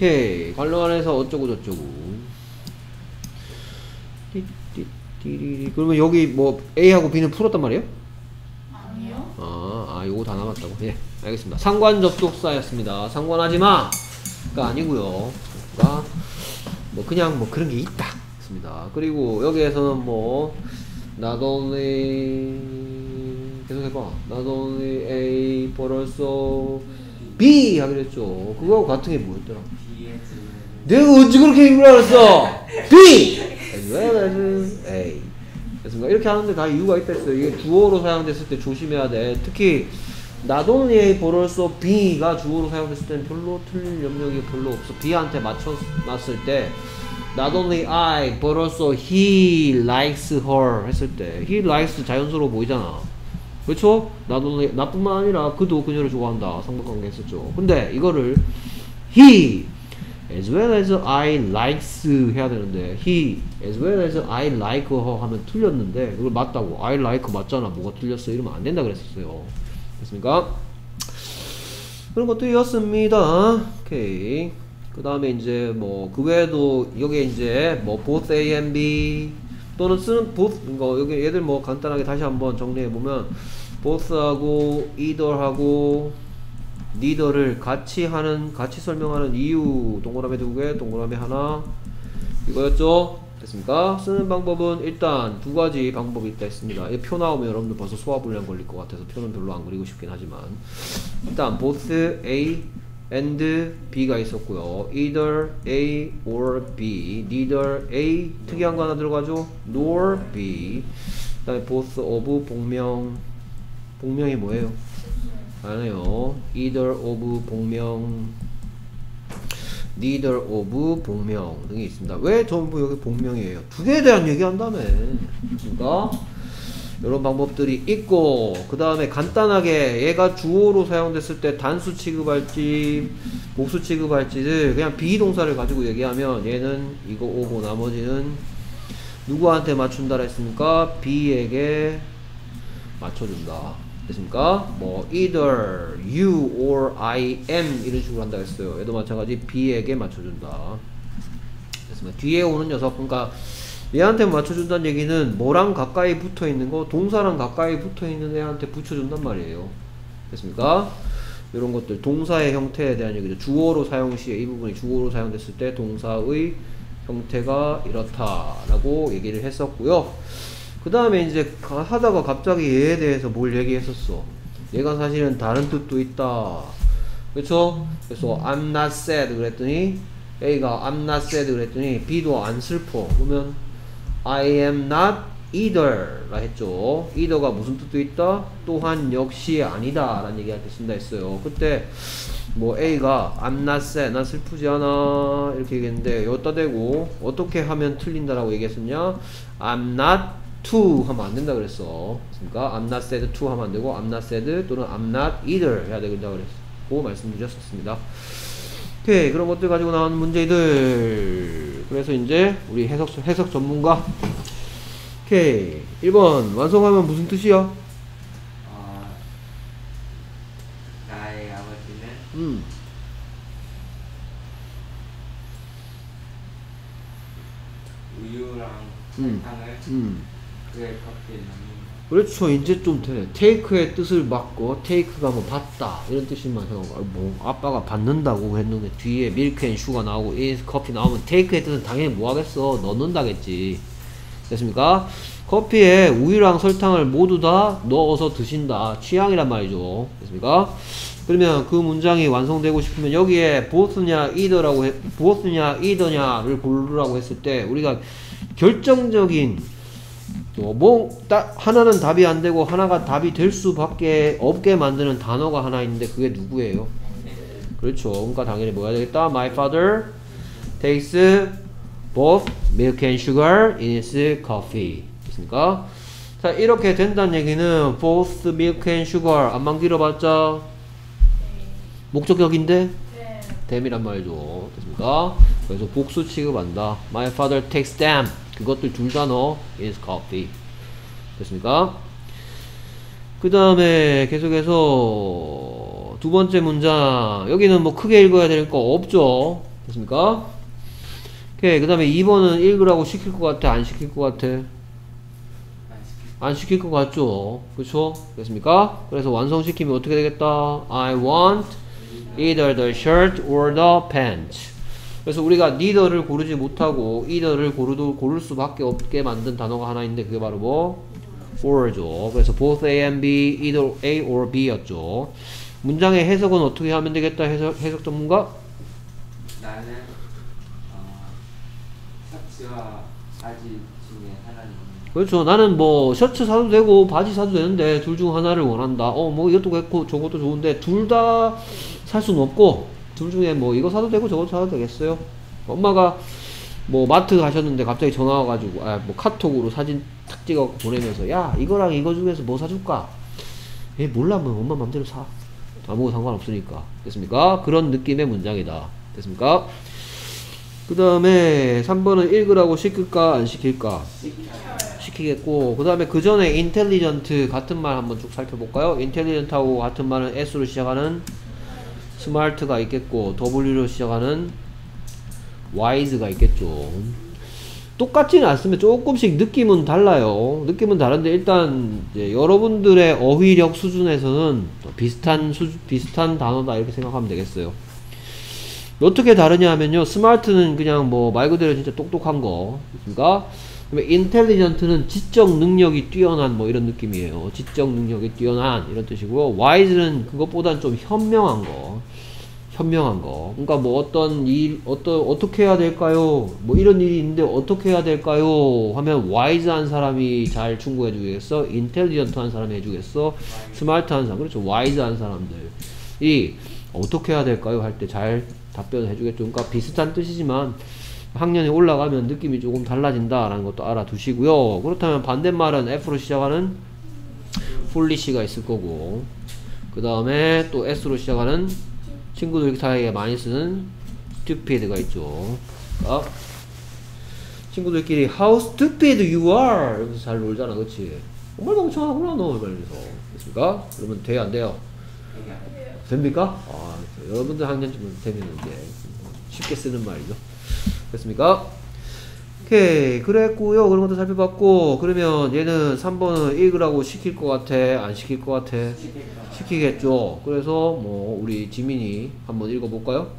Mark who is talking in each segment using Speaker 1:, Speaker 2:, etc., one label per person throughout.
Speaker 1: 오케이. 관련해서 어쩌고 저쩌고. 그러면 여기 뭐 A하고 B는 풀었단 말이에요?
Speaker 2: 아니요.
Speaker 1: 요거 다 남았다고. 예, 알겠습니다. 상관 접속사였습니다. 상관하지마 가 아니고요. 그러니까 뭐 그냥 뭐 그런 게 있다 습니다. 그리고 여기에서는 뭐 not only 계속 해봐. not only A but also B 하기로 했죠. 그거하고 같은 게 뭐였더라? 내가 언제 그렇게 읽으라 그랬어? B as well as A. 됐습니까? 이렇게 하는데 다 이유가 있다 했어요. 이게 주어로 사용됐을 때 조심해야 돼. 특히 not only A but also B가 주어로 사용됐을 때는 별로 틀릴 영역이 별로 없어. B한테 맞춰놨을 때 not only I but also he likes her 했을 때 he likes 자연스러워 보이잖아. 그렇죠? not only 나뿐만 아니라 그도 그녀를 좋아한다. 상관관계 했었죠. 근데 이거를 he as well as I likes 해야 되는데 he as well as I like her 하면 틀렸는데 그걸 맞다고 I like 맞잖아. 뭐가 틀렸어? 이러면 안 된다 그랬었어요. 됐습니까? 그런 것들이었습니다. 오케이. 그 다음에 이제 뭐 그 외에도 여기에 이제 뭐 both A and B 또는 쓰는 both 이거 여기 얘들 뭐 간단하게 다시 한번 정리해 보면 both하고 either하고 neither를 같이 설명하는 이유 동그라미 2개 동그라미 하나 이거였죠. 됐습니까? 쓰는 방법은 일단 두 가지 방법이 있다 했습니다. 이 표 나오면 여러분들 벌써 소화불량 걸릴 것 같아서 표는 별로 안 그리고 싶긴 하지만 일단 both A and B가 있었고요. either A or B, neither A 특이한 거 하나 들어가죠. nor B. 그 다음에 both of 복명이 뭐예요? 아니요. either of 복명, neither of 복명 등이 있습니다. 왜 전부 여기 복명이에요? 두 개에 대한 얘기한다며. 그러니까 이런 방법들이 있고 그 다음에 간단하게 얘가 주어로 사용됐을 때 단수 취급할지 복수 취급할지를 그냥 비동사를 가지고 얘기하면 얘는 이거 오고 나머지는 누구한테 맞춘다라 했습니까? B에게 맞춰준다. 됐습니까? 뭐 either you or I am 이런 식으로 한다 했어요. 얘도 마찬가지 B에게 맞춰준다. 됐습니까? 뒤에 오는 녀석 그러니까 얘한테 맞춰준다는 얘기는 뭐랑 가까이 붙어있는 거 동사랑 가까이 붙어있는 애한테 붙여준단 말이에요. 됐습니까? 이런 것들 동사의 형태에 대한 얘기죠. 주어로 사용 시에 이 부분이 주어로 사용됐을 때 동사의 형태가 이렇다라고 얘기를 했었고요. 그 다음에 이제 하다가 갑자기 얘에 대해서 뭘 얘기했었어. 얘가 사실은 다른 뜻도 있다. 그쵸? 그래서 I'm not sad 그랬더니 A가 I'm not sad 그랬더니 B도 안 슬퍼. 그러면 I am not either 라 했죠. either가 무슨 뜻도 있다? 또한 역시 아니다 라는 얘기할 때 쓴다 했어요. 그때 뭐 A가 I'm not sad 난 슬프지 않아 이렇게 얘기했는데 여기다 대고 어떻게 하면 틀린다라고 얘기했었냐? I'm not to 하면 안 된다 그랬어. 그러니까 I'm not sad to 하면 안 되고 I'm not sad 또는 I'm not either 해야 된다 그랬고 말씀드렸었습니다. 오케이. 그런 것들 가지고 나오는 문제들. 그래서 이제 우리 해석 전문가. 오케이. 1번 완성하면 무슨 뜻이야?
Speaker 3: 나의 아버지는 우유랑 설탕을 그의 커피에 넣는.
Speaker 1: 그렇죠. 이제 좀 되네. 테이크의 뜻을 받고 테이크가 뭐 받다 이런 뜻만 생각하고 뭐 아빠가 받는다고 했는데 뒤에 밀크 앤 슈가 나오고 이 커피 나오면 테이크의 뜻은 당연히 뭐 하겠어? 넣는다겠지. 됐습니까? 커피에 우유랑 설탕을 모두 다 넣어서 드신다. 취향이란 말이죠. 됐습니까? 그러면 그 문장이 완성되고 싶으면 여기에 both냐 either냐를 고르라고 했을 때 우리가 결정적인 하나는 답이 안 되고 하나가 답이 될 수밖에 없게 만드는 단어가 하나 있는데 그게 누구예요? 그렇죠. 그러니까 당연히 뭐 해야 되겠다? My father takes both milk and sugar in his coffee. 됐습니까? 자, 이렇게 된다는 얘기는 both milk and sugar 안만 길어봤자 목적격인데 them이란 말이죠. 됐습니까? 그래서 복수 취급한다. My father takes them. 그것들 둘 다 넣어 in his coffee. 됐습니까? 그 다음에 계속해서 두 번째 문장 여기는 뭐 크게 읽어야 될 거 없죠. 됐습니까? 오케이. 그 다음에 2번은 읽으라고 시킬 것 같아? 안 시킬 것 같아? 안 시킬 것 같죠? 그쵸? 됐습니까? 그래서 완성시키면 어떻게 되겠다? I want either the shirt or the pants. 그래서 우리가 neither를 고르지 못하고 either를 고를 수밖에 없게 만든 단어가 하나 있는데 그게 바로 뭐? or죠. 그래서 both A and B, either A or B였죠. 문장의 해석은 어떻게 하면 되겠다? 해석 전문가?
Speaker 3: 나는 셔츠와 바지 중에 하나는
Speaker 1: 그렇죠. 나는 뭐 셔츠 사도 되고 바지 사도 되는데 둘 중 하나를 원한다. 뭐 이것도 좋고 저것도 좋은데 둘 다 살 수는 없고 둘 중에 뭐 이거 사도 되고 저거 사도 되겠어요. 엄마가 뭐 마트 가셨는데 갑자기 전화 와가지고 뭐 카톡으로 사진 탁 찍어 보내면서 야 이거랑 이거 중에서 뭐 사줄까? 얘 몰라 뭐 엄마 맘대로 사. 아무 상관없으니까. 됐습니까? 그런 느낌의 문장이다. 됐습니까? 그 다음에 3번은 읽으라고 시킬까 안 시킬까? 시키겠고 그 다음에 그 전에 intelligent 같은 말 한번 쭉 살펴볼까요? intelligent하고 같은 말은 S로 시작하는 smart가 있겠고 W로 시작하는 wise가 있겠죠. 똑같지는 않습니다. 조금씩 느낌은 달라요. 느낌은 다른데 일단 이제 여러분들의 어휘력 수준에서는 비슷한 단어다 이렇게 생각하면 되겠어요. 어떻게 다르냐 하면요. smart는 그냥 뭐 말 그대로 진짜 똑똑한 거. 그러니까 intelligent는 지적 능력이 뛰어난 뭐 이런 느낌이에요. 지적 능력이 뛰어난 이런 뜻이고요. wise는 그것보단 좀 현명한 거. 그러니까 뭐 어떻게 해야 될까요? 뭐 이런 일이 있는데 어떻게 해야 될까요? 하면 wise한 사람이 잘 충고해 주겠어? intelligent한 사람이 해주겠어? smart한 사람. 그렇죠. wise한 사람들이 어떻게 해야 될까요? 할 때 잘 답변을 해주겠죠. 그러니까 비슷한 뜻이지만 학년이 올라가면 느낌이 조금 달라진다라는 것도 알아두시고요. 그렇다면 반대말은 F로 시작하는 foolish가 있을 거고 그 다음에 또 S로 시작하는 친구들 사이에 많이 쓰는 stupid가 있죠. 그러니까 친구들끼리 how stupid you are 이러면서 잘 놀잖아. 그치? 정말 멍청하구나 너 이러면서. 됐습니까? 그러면 돼요 안 돼요? 됩니까? 여러분들 학년쯤은 되면 이제 쉽게 쓰는 말이죠. 됐습니까? 오케이. 그랬고요. 그런 것도 살펴봤고 그러면 얘는 3번은 읽으라고 시킬 것 같아? 안 시킬 것 같아? 시키겠죠. 그래서 뭐 우리 지민이 한번 읽어볼까요?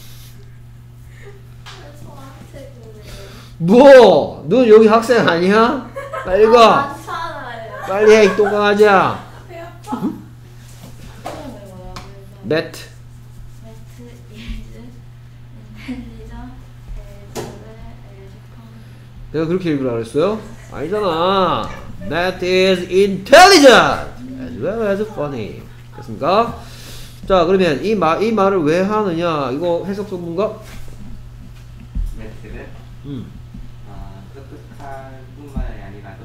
Speaker 1: 뭐? 넌 여기 학생 아니야? 빨리 읽어. 빨리 해 이 똥강아지야. Matt 내가 그렇게 읽으라 그랬어요? 아니잖아. Matt is intelligent as well as funny. 됐습니까? 자 그러면 이 말을 왜 하느냐? 이거 해석 전문가?
Speaker 3: 매트는 똑똑할 뿐만 아니라도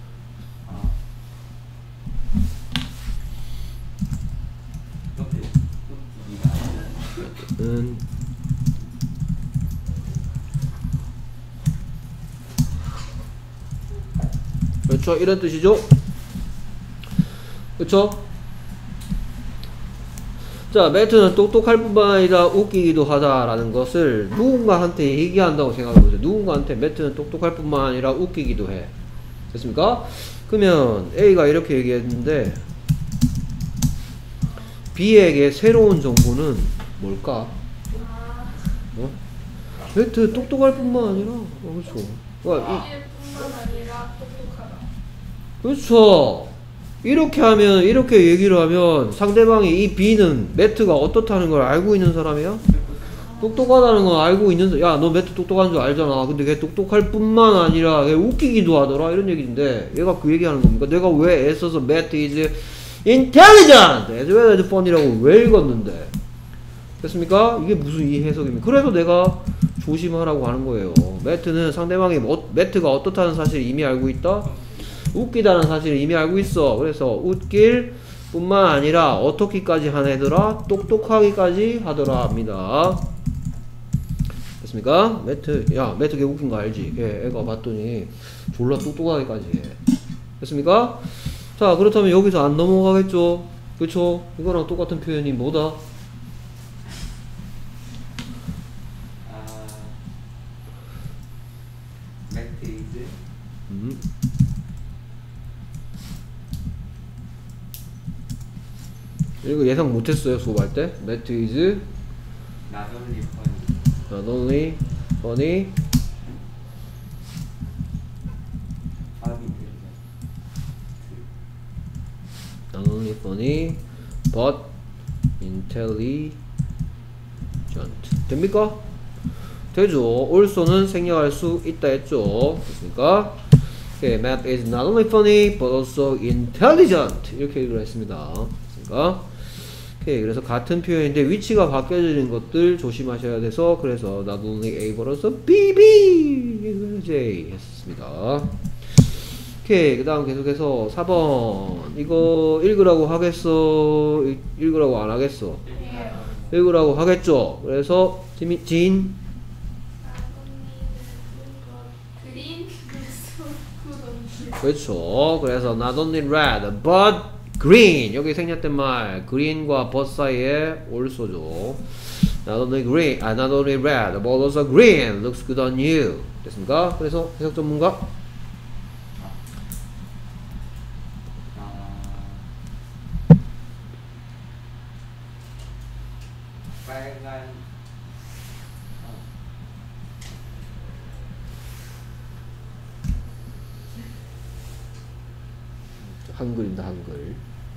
Speaker 1: 그렇죠. 이런 뜻이죠. 그렇죠. 자, 매트는 똑똑할 뿐만 아니라 웃기기도 하다라는 것을 누군가한테 얘기한다고 생각해보세요. 누군가한테 매트는 똑똑할 뿐만 아니라 웃기기도 해. 됐습니까? 그러면 A가 이렇게 얘기했는데 B에게 새로운 정보는 뭘까? 매트 똑똑할 뿐만 아니라 그렇죠. 그러니까 그렇죠. 이렇게 얘기를 하면 상대방이 이 B는 매트가 어떻다는 걸 알고 있는 사람이야? 똑똑하다는 걸 알고 있는 사람. 야, 너 매트 똑똑한 줄 알잖아. 근데 걔 똑똑할 뿐만 아니라 걔 웃기기도 하더라. 이런 얘기인데 얘가 그 얘기하는 겁니까? 내가 왜 애써서 매트 is intelligent as well as fun이라고 왜 읽었는데? 됐습니까? 이게 무슨 이 해석입니까? 그래서 내가 조심하라고 하는 거예요. 매트는 상대방이 매트가 어떻다는 사실을 이미 알고 있다? 웃기다는 사실을 이미 알고 있어. 그래서 웃길 뿐만 아니라 어떻게까지 하더라? 똑똑하기까지 하더라 합니다. 됐습니까? 매트 걔 웃긴 거 알지? 애가 봤더니 졸라 똑똑하기까지 해. 됐습니까? 자, 그렇다면 여기서 안 넘어가겠죠? 그쵸? 이거랑 똑같은 표현이 뭐다?
Speaker 3: is
Speaker 1: 이거 예상 못했어요 수업할 때. That is
Speaker 3: not only funny
Speaker 1: not only funny
Speaker 3: but intelligent.
Speaker 1: not only funny but intelligent. 됩니까? 되죠. also는 생략할 수 있다 했죠. 됐습니까? Okay, Matt is not only funny but also intelligent. 이렇게 얘기를 했습니다. 됐습니까? 오케이, 그래서 같은 표현인데 위치가 바뀌어지는 것들 조심하셔야 돼서 그래서 not only A but also B, B, J 했습니다. 오케이, 그 다음 계속해서 4번 이거 읽으라고 하겠어? 읽으라고 안 하겠어? 읽으라고 하겠죠? 그래서 진
Speaker 2: 그린
Speaker 1: 그렇죠. 그래서 not only red but green 여기 생략된 말 green과 but 사이에 also죠. not only green, not only red but also green looks good on you. 됐습니까? 그래서 해석 전문가
Speaker 3: 빨간
Speaker 1: 한글입니다. 한글.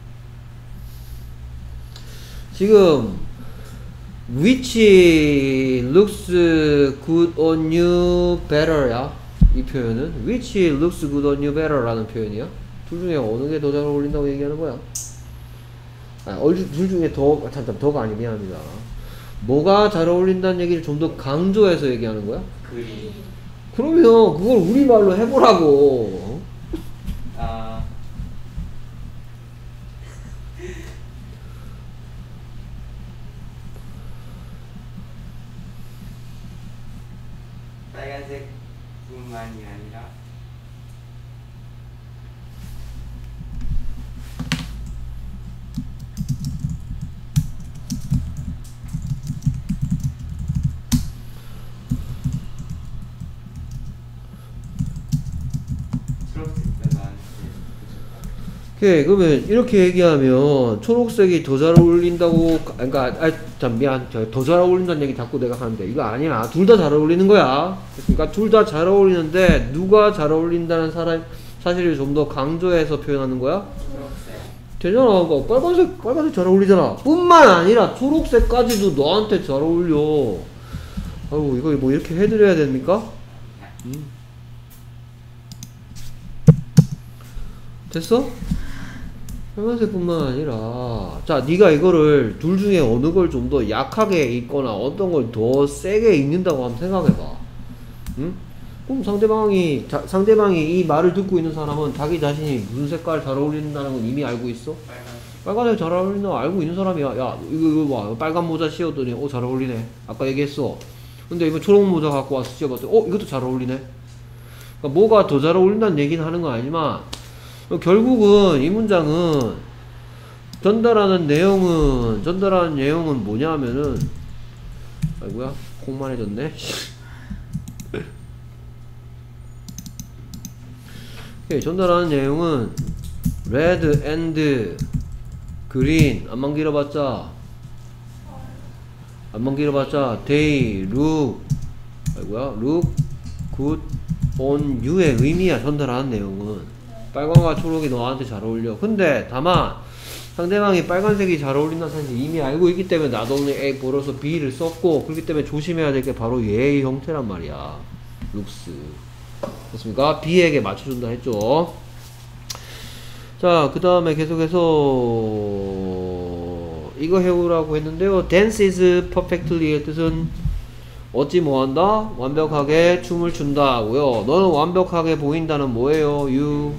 Speaker 1: 지금 which looks good on you better야. 이 표현은 which looks good on you better라는 표현이야. 둘 중에 어느 게 더 잘 어울린다고 얘기하는 거야? 둘 중에 더가 아니 미안합니다. 뭐가 잘 어울린다는 얘기를 좀 더 강조해서 얘기하는 거야?
Speaker 3: 그린
Speaker 1: 그러면 그걸 우리말로 해보라고.
Speaker 3: 빨간색뿐만이 아니라 초록색도 나한테
Speaker 1: 오케이, 그러면 이렇게 얘기하면 초록색이 더 잘 어울린다고 그러니까 참 미안 더 잘 어울린다는 얘기 자꾸 내가 하는데 이거 아니야. 둘 다 잘 어울리는 거야. 그러니까 둘 다 잘 어울리는데 누가 잘 어울린다는 사실을 좀 더 강조해서 표현하는 거야?
Speaker 3: 초록색
Speaker 1: 되잖아. 빨간색 잘 어울리잖아. 뿐만 아니라 초록색까지도 너한테 잘 어울려. 아이고 이거 뭐 이렇게 해드려야 됩니까? 됐어? 빨간색뿐만 아니라 자 네가 이거를 둘 중에 어느 걸 좀 더 약하게 읽거나 어떤 걸 더 세게 읽는다고 한번 생각해봐. 응? 그럼 상대방이 이 말을 듣고 있는 사람은 자기 자신이 무슨 색깔 잘 어울린다는 건 이미 알고 있어? 빨간색 잘 어울린다 고 알고 있는 사람이야. 야 이거 봐 빨간 모자 씌웠더니 잘 어울리네. 아까 얘기했어. 근데 이거 초록 모자 갖고 와서 씌워봤더니 이것도 잘 어울리네. 그러니까 뭐가 더 잘 어울린다는 얘기는 하는 건 아니지만 결국은 이 문장은 전달하는 내용은 뭐냐면은 아이고야 콩만해졌네. 오케이, 전달하는 내용은 red and green 안만 길어봤자 they look good on you의 의미야. 전달하는 내용은 빨간과 초록이 너한테 잘 어울려. 근데 다만 상대방이 빨간색이 잘 어울린다는 사실 이미 알고 있기 때문에 not only A 벌어서 B를 썼고 그렇기 때문에 조심해야 될 게 바로 얘의 형태란 말이야. looks 됐습니까? B에게 맞춰준다 했죠. 자, 그 다음에 계속해서 이거 해오라고 했는데요. dance is perfectly의 뜻은 어찌 뭐한다? 완벽하게 춤을 춘다 하고요. 너는 완벽하게 보인다는 뭐예요? You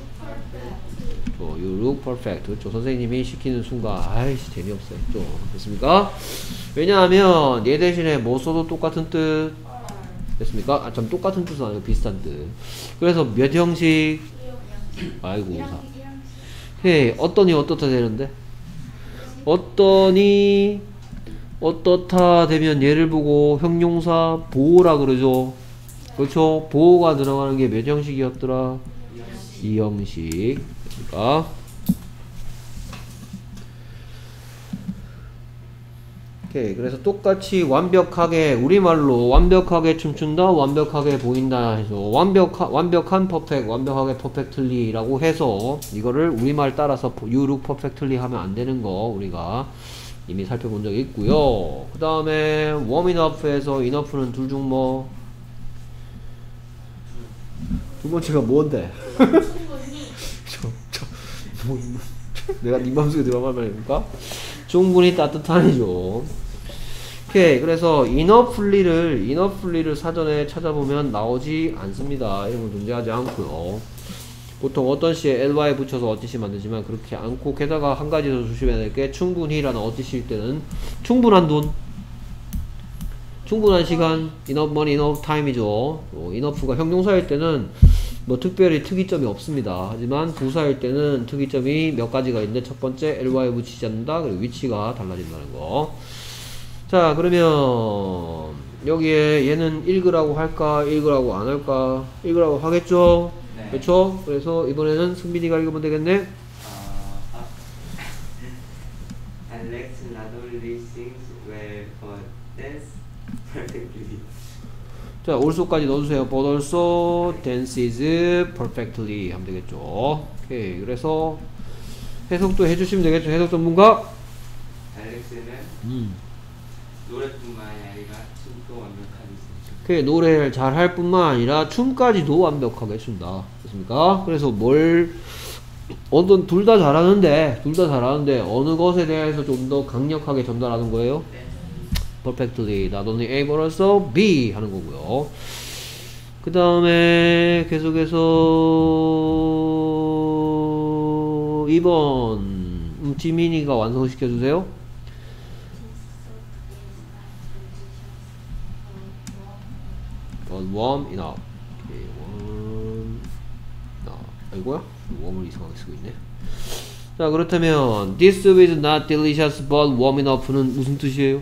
Speaker 1: look perfect. 그렇죠. 선생님이 시키는 순간 아이씨 재미없어 했죠. 됐습니까? 왜냐하면 얘 대신에 뭐 써도 똑같은 뜻 됐습니까? 참 똑같은 뜻은 아니고 비슷한 뜻. 그래서 몇 형식? 아이고 헤이 어떠니 어떻다 되는데 어떠니 어떻다 되면 얘를 보고 형용사 보호라 그러죠. 그렇죠? 보호가 들어가는 게 몇 형식이었더라? 이 형식. 그러니까 오케이. 그래서 똑같이 완벽하게 우리말로 완벽하게 춤춘다, 완벽하게 보인다 해서 완벽한 퍼펙트, 완벽하게 퍼펙틀리라고 해서 이거를 우리말 따라서 you look perfectly 하면 안 되는 거 우리가 이미 살펴본 적이 있고요. 그 다음에 warm enough에서 enough는 둘 중 뭐? 두 번째가 뭔데? 뭐, 내가 네 맘속에 들어갈 말입니까? 충분히 따뜻한이죠. 오케이. 그래서 enoughly를 사전에 찾아보면 나오지 않습니다. 이런 건 존재하지 않고요. 보통 어떤 시에 ly 붙여서 어티시 만들지만 그렇게 않고, 게다가 한 가지 더 조심해야 될 게 충분히라는 어티시일 때는 충분한 돈, 충분한 시간, enough money, enough time이죠. enough가 형용사일 때는 뭐 특별히 특이점이 없습니다. 하지만 부사일 때는 특이점이 몇 가지가 있는데, 첫 번째 ly 붙이지 않는다. 그리고 위치가 달라진다는 거. 자, 그러면 여기에 얘는 읽으라고 할까, 읽으라고 안 할까? 읽으라고 하겠죠?
Speaker 3: 네.
Speaker 1: 그렇죠? 그래서 이번에는 승빈이가 읽으면 되겠네.
Speaker 3: Alex not only sings well but dances perfectly.
Speaker 1: 자, also까지 넣어주세요. But also dances perfectly 하면 되겠죠. 오케이. 그래서 해석도 해주시면 되겠죠. 해석 전문가.
Speaker 3: 알렉스는 노래뿐만 아니라 춤도 완벽하게 춘다.
Speaker 1: 오케이. 노래를 잘 할 뿐만 아니라 춤까지도 완벽하게 춘다. 됐습니까? 그래서 둘 다 잘하는데 어느 것에 대해서 좀 더 강력하게 전달하는 거예요? perfectly, not only A but also B 하는 거고요. 그 다음에 계속해서 2번 지민이가 완성시켜 주세요. warm enough. 오케이, warm enough. 아이고야, warm을 이상하게 쓰고 있네. 자, 그렇다면 this is not delicious but warm enough는 무슨 뜻이에요?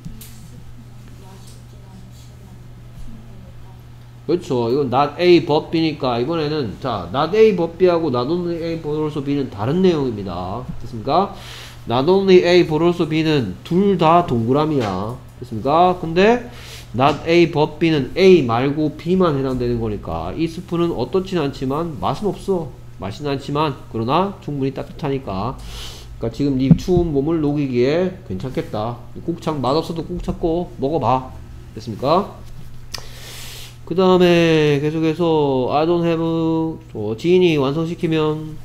Speaker 1: 그렇죠. 이건 not A but B니까 이번에는 자, not A but B하고 not only A but also B는 다른 내용입니다. 됐습니까? not only A but also B는 둘 다 동그라미야. 됐습니까? 근데 not A but B는 A 말고 B만 해당되는 거니까 이 스프는 어떻지는 않지만 맛은 없어. 맛있진 않지만 그러나 충분히 따뜻하니까, 그러니까 지금 네 추운 몸을 녹이기에 괜찮겠다. 꾹 맛없어도 꾹 참고 먹어봐. 됐습니까? 그 다음에 계속해서 I don't have 지인이 완성시키면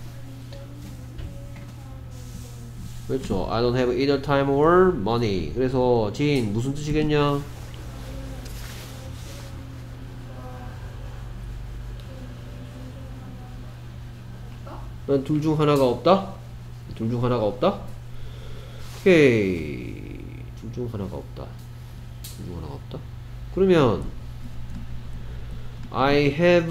Speaker 1: 그렇죠. I don't have either time or money. 그래서 지인 무슨 뜻이겠냐? 난 둘 중 하나가 없다? 둘 중 하나가 없다? 오케이. 둘 중 하나가 없다. 둘 중 하나가 없다? 그러면 I have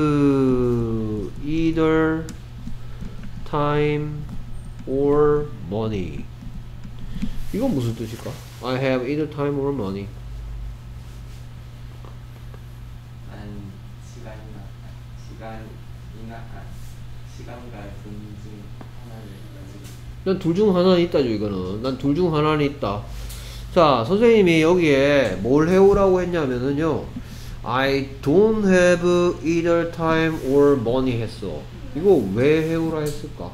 Speaker 1: either time or money. 이건 무슨 뜻일까? I have either time or money.
Speaker 3: 난 시간과 돈 중 하나를 가지고.
Speaker 1: 난 둘 중 하나는 있다죠. 이거는 난 둘 중 하나는 있다. 자, 선생님이 여기에 뭘 해오라고 했냐면은요, I don't have either time or money 했어. 이거 왜 해오라 했을까?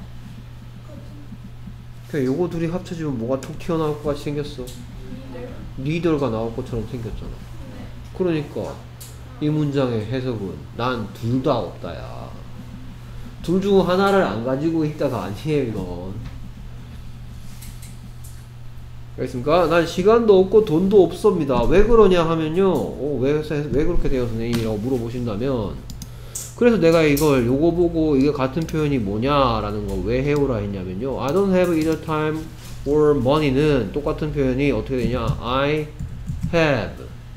Speaker 1: 그냥 요거 둘이 합쳐지면 뭐가 톡 튀어나올 것 같이 생겼어. 리더가 나올 것처럼 생겼잖아. 그러니까 이 문장의 해석은 난 둘 다 없다야. 둘 중 하나를 안 가지고 있다가 아니에요. 이건 알겠습니까? 난 시간도 없고 돈도 없습니다. 왜 그러냐 하면요, 왜 그렇게 돼요 선생님이라고 물어보신다면, 그래서 내가 이걸 요거 보고 이게 같은 표현이 뭐냐라는 거 왜 해오라 했냐면요, I don't have either time or money는 똑같은 표현이 어떻게 되냐, I have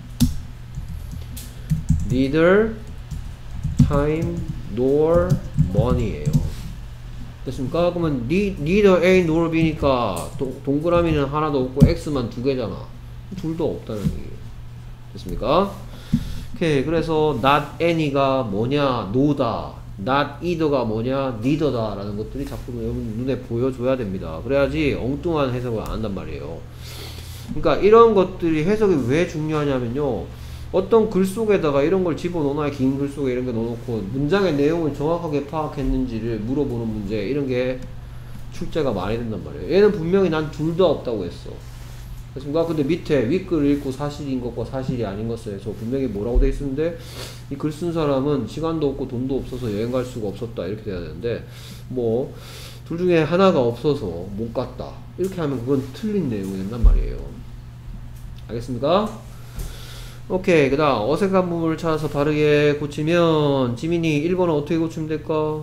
Speaker 1: neither time nor money예요. 됐습니까? 그러면 neither A nor B니까 동그라미는 하나도 없고 X만 두 개잖아. 둘도 없다는 얘기예요. 됐습니까? 오케이. 그래서 not any가 뭐냐? no다. not either가 뭐냐? neither다 라는 것들이 자꾸 여러분 눈에 보여줘야 됩니다. 그래야지 엉뚱한 해석을 안 한단 말이에요. 그러니까 이런 것들이 해석이 왜 중요하냐면요, 어떤 글 속에다가 이런 걸 집어넣어놔야 긴 글 속에 이런 게 넣어놓고 문장의 내용을 정확하게 파악했는지를 물어보는 문제, 이런 게 출제가 많이 된단 말이에요. 얘는 분명히 난 둘 다 없다고 했어. 그렇습니까? 근데 밑에 윗글을 읽고 사실인 것과 사실이 아닌 것에서 분명히 뭐라고 돼 있었는데, 이 글 쓴 사람은 시간도 없고 돈도 없어서 여행 갈 수가 없었다 이렇게 돼야 되는데, 뭐 둘 중에 하나가 없어서 못 갔다 이렇게 하면 그건 틀린 내용이 된단 말이에요. 알겠습니까? 오케이. 그 다음 어색한 부분을 찾아서 바르게 고치면, 지민이 1번은 어떻게 고치면 될까?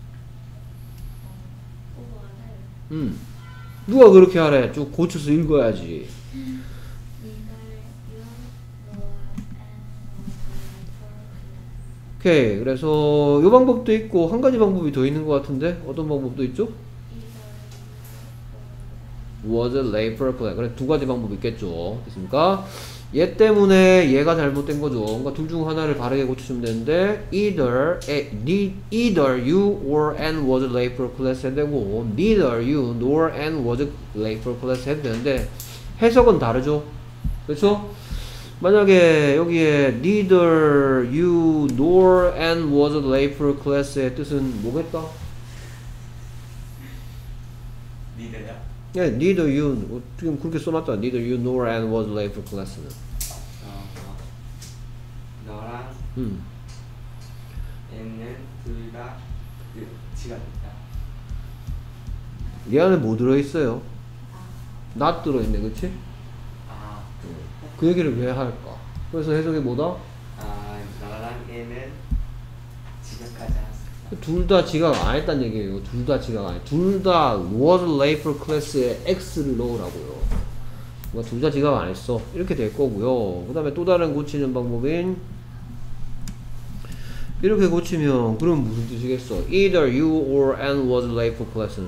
Speaker 1: 누가 그렇게 하래? 쭉 고쳐서 읽어야지. 오케이. 그래서 요 방법도 있고 한 가지 방법이 더 있는 것 같은데, 어떤 방법도 있죠? was late for class. 그래, 두 가지 방법이 있겠죠. 됐습니까? 얘 때문에 얘가 잘못된 거죠. 그러니까 둘 중 하나를 바르게 고쳐주면 되는데, either you or N was late for class 해도 되고, neither you nor N was late for class 해도 되는데, 해석은 다르죠. 그렇죠? 만약에 여기에 neither you nor N was late for class의 뜻은 뭐겠다?
Speaker 3: 니들요?
Speaker 1: 예, neither you, 지금 그렇게 써놨잖아. neither you nor N was late for class는.
Speaker 3: 너랑 N은 둘 다 지각했다.
Speaker 1: 얘 안에 뭐 들어있어요? not 들어있네, 그치? 그 얘기를 왜 할까? 그래서 해석이 뭐다?
Speaker 3: 너랑 N은 지각하지 않았어.
Speaker 1: 둘 다 지각 안 했단 얘기예요. 둘 다 지각 안 해. 둘 다 was late for class에 X를 넣으라고요. 그러니까 둘 다 지각 안 했어. 이렇게 될 거고요. 그 다음에 또 다른 고치는 방법인, 이렇게 고치면 그럼 무슨 뜻이겠어? Either you or N was late for class는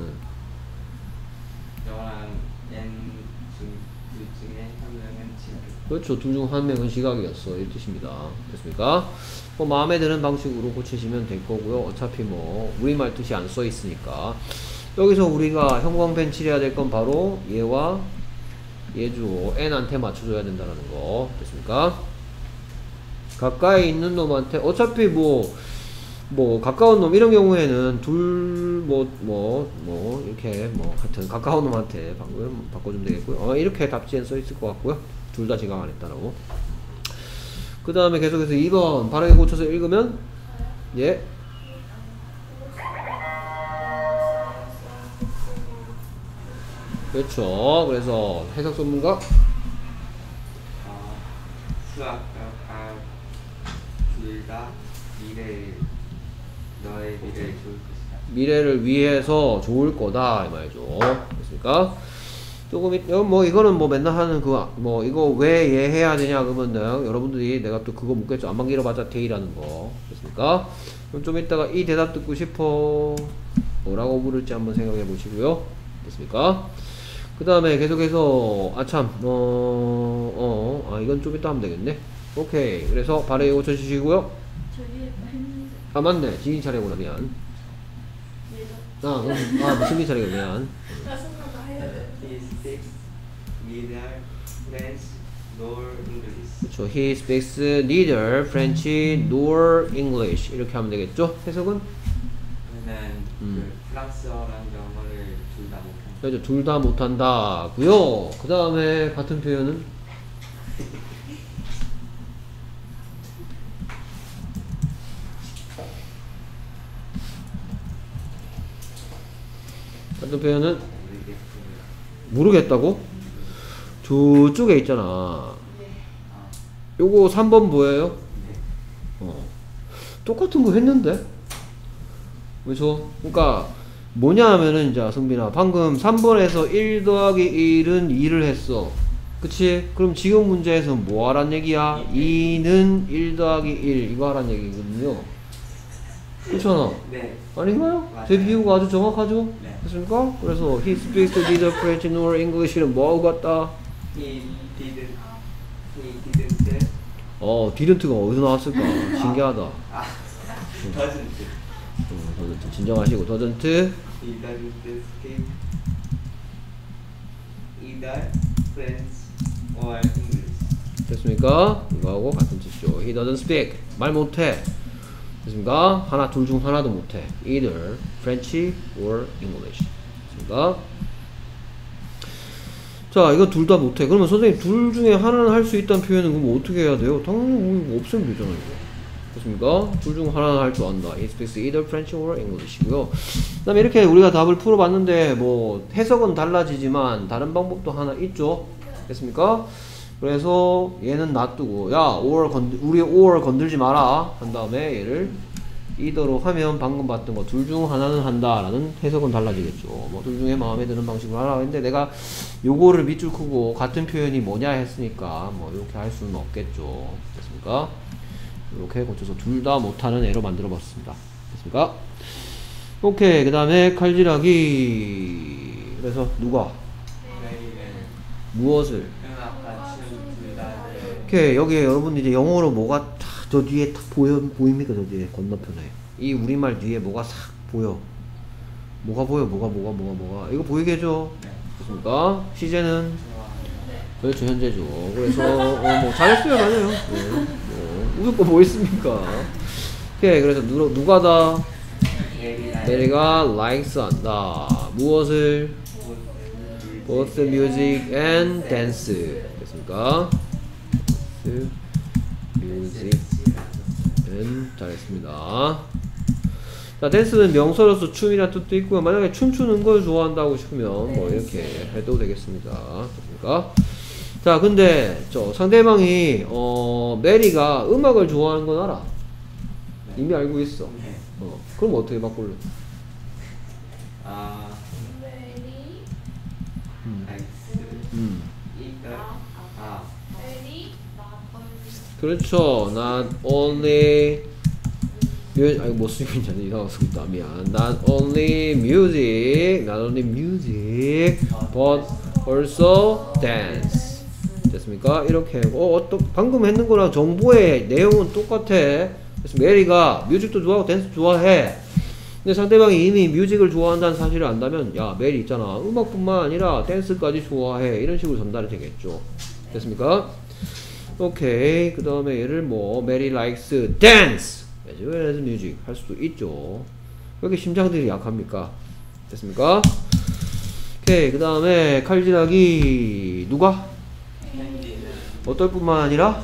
Speaker 3: 너랑 N 둘 중에 한 명은 지각했다.
Speaker 1: 그렇죠. 둘 중 한 명은 지각이었어. 이 뜻입니다. 됐습니까? 뭐 마음에 드는 방식으로 고치시면 될 거고요. 어차피 뭐 우리말 뜻이 안 써 있으니까. 여기서 우리가 형광펜 칠해야 될 건 바로 얘와 얘죠. N한테 맞춰줘야 된다는 거. 됐습니까? 가까이 있는 놈한테, 어차피 뭐 가까운 놈 이런 경우에는 둘 이렇게 하여튼 가까운 놈한테 방금 바꿔주면 되겠고요. 이렇게 답지엔 써 있을 것 같고요. 둘 다 지각 안 했다라고. 그 다음에 계속해서 2번 바르게 고쳐서 읽으면, 예. 그렇죠. 그래서 해석 전문가
Speaker 3: 수학과 둘 다 너의 미래를 좋을 것이다.
Speaker 1: 미래를 위해서 좋을 거다 이 말이죠. 됐습니까? 조금 이거는 뭐 맨날 하는 이거 왜 얘 해야 되냐 그러면 여러분들이 내가 또 그거 묻겠죠. 안만 길어봤자 데이라는 거. 됐습니까? 그럼 좀 이따가 이 대답 듣고 싶어 뭐라고 물을지 한번 생각해 보시고요. 됐습니까? 그 다음에 계속해서 이건 좀 이따 하면 되겠네. 오케이. 그래서 바르게 고쳐주시고요. 맞네. 지인 차례구나. 미안. 무슨 차례가 미안.
Speaker 3: He speaks neither French nor English.
Speaker 1: 그렇죠. He speaks neither French nor English. 이렇게 하면 되겠죠. 해석은?
Speaker 3: 그러면 그 프랑스어랑 영어를 둘 다 못한다.
Speaker 1: 그렇죠. 둘 다 못한다고요. 그 다음에 같은 표현은? 같은 표현은? 모르겠다고? 저쪽에 있잖아. 요거 3번 뭐예요? 똑같은 거 했는데? 그렇죠? 그러니까 뭐냐 하면은, 이제 성빈아 방금 3번에서 1 더하기 1은 2를 했어. 그치? 그럼 지금 문제에서 뭐 하란 얘기야? 2는 1 더하기 1 이거 하란 얘기거든요. 그렇잖아.
Speaker 3: 네.
Speaker 1: 아닌가요?
Speaker 3: 맞아요.
Speaker 1: 제 비유가 아주 정확하죠?
Speaker 3: 네.
Speaker 1: 됐습니까? 그래서 he speaks neither French nor English는 뭐하고 같다?
Speaker 3: He didn't
Speaker 1: didn't가 어디서 나왔을까? 신기하다.
Speaker 3: doesn't.
Speaker 1: doesn't. 진정하시고, doesn't.
Speaker 3: He doesn't speak either French or English.
Speaker 1: 됐습니까? 이거하고 같은 뜻이죠. He doesn't speak. 말 못해. 됐습니까? 하나, 둘 중 하나도 못해. Either French or English. 됐습니까? 자, 이거 둘 다 못해. 그러면 선생님 둘 중에 하나는 할 수 있다는 표현은 그럼 어떻게 해야 돼요? 당연히 뭐 없으면 되잖아요, 이거. 됐습니까? 둘 중 하나는 할 줄 안다. He speaks either French or English고요. 그다음에 이렇게 우리가 답을 풀어봤는데 뭐 해석은 달라지지만 다른 방법도 하나 있죠. 됐습니까? 그래서 얘는 놔두고 야, 우리 or 건들지 마라 한 다음에 얘를 either로 하면 방금 봤던 거 둘 중 하나는 한다라는 해석은 달라지겠죠. 뭐 둘 중에 마음에 드는 방식으로 하라 했는데 내가 요거를 밑줄 크고 같은 표현이 뭐냐 했으니까 뭐 이렇게 할 수는 없겠죠. 됐습니까? 이렇게 고쳐서 둘 다 못하는 애로 만들어 봤습니다. 됐습니까? 오케이. 그 다음에 칼질하기. 그래서 누가 무엇을 오케이. 여기에 여러분 이제 영어로 뭐가 다 저 뒤에 딱 보입니까? 저 뒤에 건너편에 이 우리말 뒤에 뭐가 싹 보여. 뭐가 보여? 뭐가 이거 보이게 해줘. 됐습니까? 시제는 그렇죠, 현재죠. 그래서 뭐 잘했어요. 맞아요. 웃을 거 뭐 있습니까? 오케이. 그래서 누가다? 메리가 likes 한다. 무엇을? both music and dance. 됐습니까? music and 잘했습니다. 자, 댄스는 명사로서 춤이라는 뜻도 있고요. 만약에 춤추는 걸 좋아한다고 싶으면 뭐 이렇게 해도 되겠습니다. 됐습니까? 자, 근데 저 상대방이 메리가 음악을 좋아하는 건 알아. 이미 알고 있어. 그럼 어떻게 바꿀래?
Speaker 2: very very
Speaker 1: 그렇죠. not only 아니 뭐 쓰기인지 이상하게 쓰고 있다. 미안. not only music but also dance. 됐습니까? 이렇게 또 방금 했는 거랑 정보의 내용은 똑같아. 그래서 메리가 뮤직도 좋아하고 댄스 좋아해. 근데 상대방이 이미 뮤직을 좋아한다는 사실을 안다면 야, 메리 있잖아. 음악뿐만 아니라 댄스까지 좋아해. 이런 식으로 전달이 되겠죠. 됐습니까? 오케이. 그 다음에 얘를 뭐 메리 likes dance as well as music 할 수도 있죠. 왜 이렇게 심장들이 약합니까? 됐습니까? 오케이. 그 다음에 칼질하기 누가? 어떨 뿐만 아니라?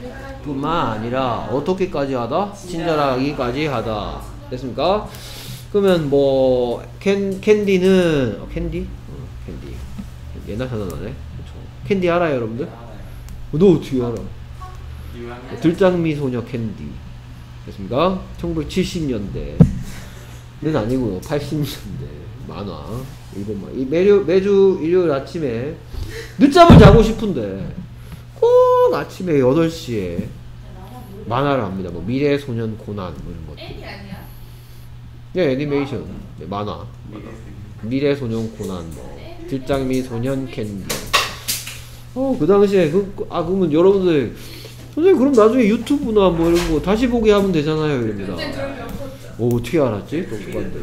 Speaker 1: 어떻게까지 하다? 친절하기까지 하다. 됐습니까? 그러면 뭐 캔디는 캔디? 캔디 옛날 생각나네. 그쵸. 캔디 알아요 여러분들? 너 어떻게 알아? 들장미 소녀 캔디. 됐습니까? 1970년대 는 아니고요. 80년대 만화 일본만. 매주 일요일 아침에 늦잠을 자고 싶은데 꼭 아침에 8시에 만화를 합니다. 뭐 미래소년 코난 뭐 이런 것.
Speaker 2: 애니 아니야?
Speaker 1: 네, 애니메이션. 네, 만화. 미래소년 코난 뭐 들장미 소년 캔디. 그 당시에 그러면 여러분들 선생님 그럼 나중에 유튜브나 뭐 이런 거 다시 보기 하면 되잖아요 이럽니다. 어떻게 알았지? 똑똑한데.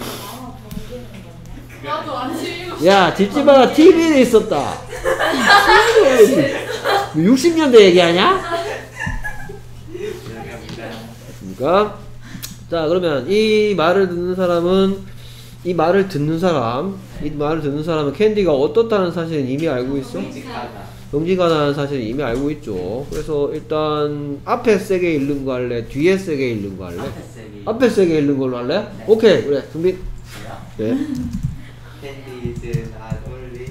Speaker 2: 나도 아침 7시.
Speaker 1: 야, 집집마다 TV에 있었다. 60년대 얘기하냐? 됐습니까? 자, 그러면 이 말을 듣는 사람은 캔디가 어떻다는 사실은 이미 알고 있어? 정직하다는 사실은 이미 알고 있죠. 그래서 일단 앞에 세게 읽는 거 할래? 뒤에 세게 읽는 거 할래? 앞에 세게 읽는 걸로 할래?
Speaker 3: 네.
Speaker 1: 오케이, 그래. 준비. 네.
Speaker 3: Candy is not only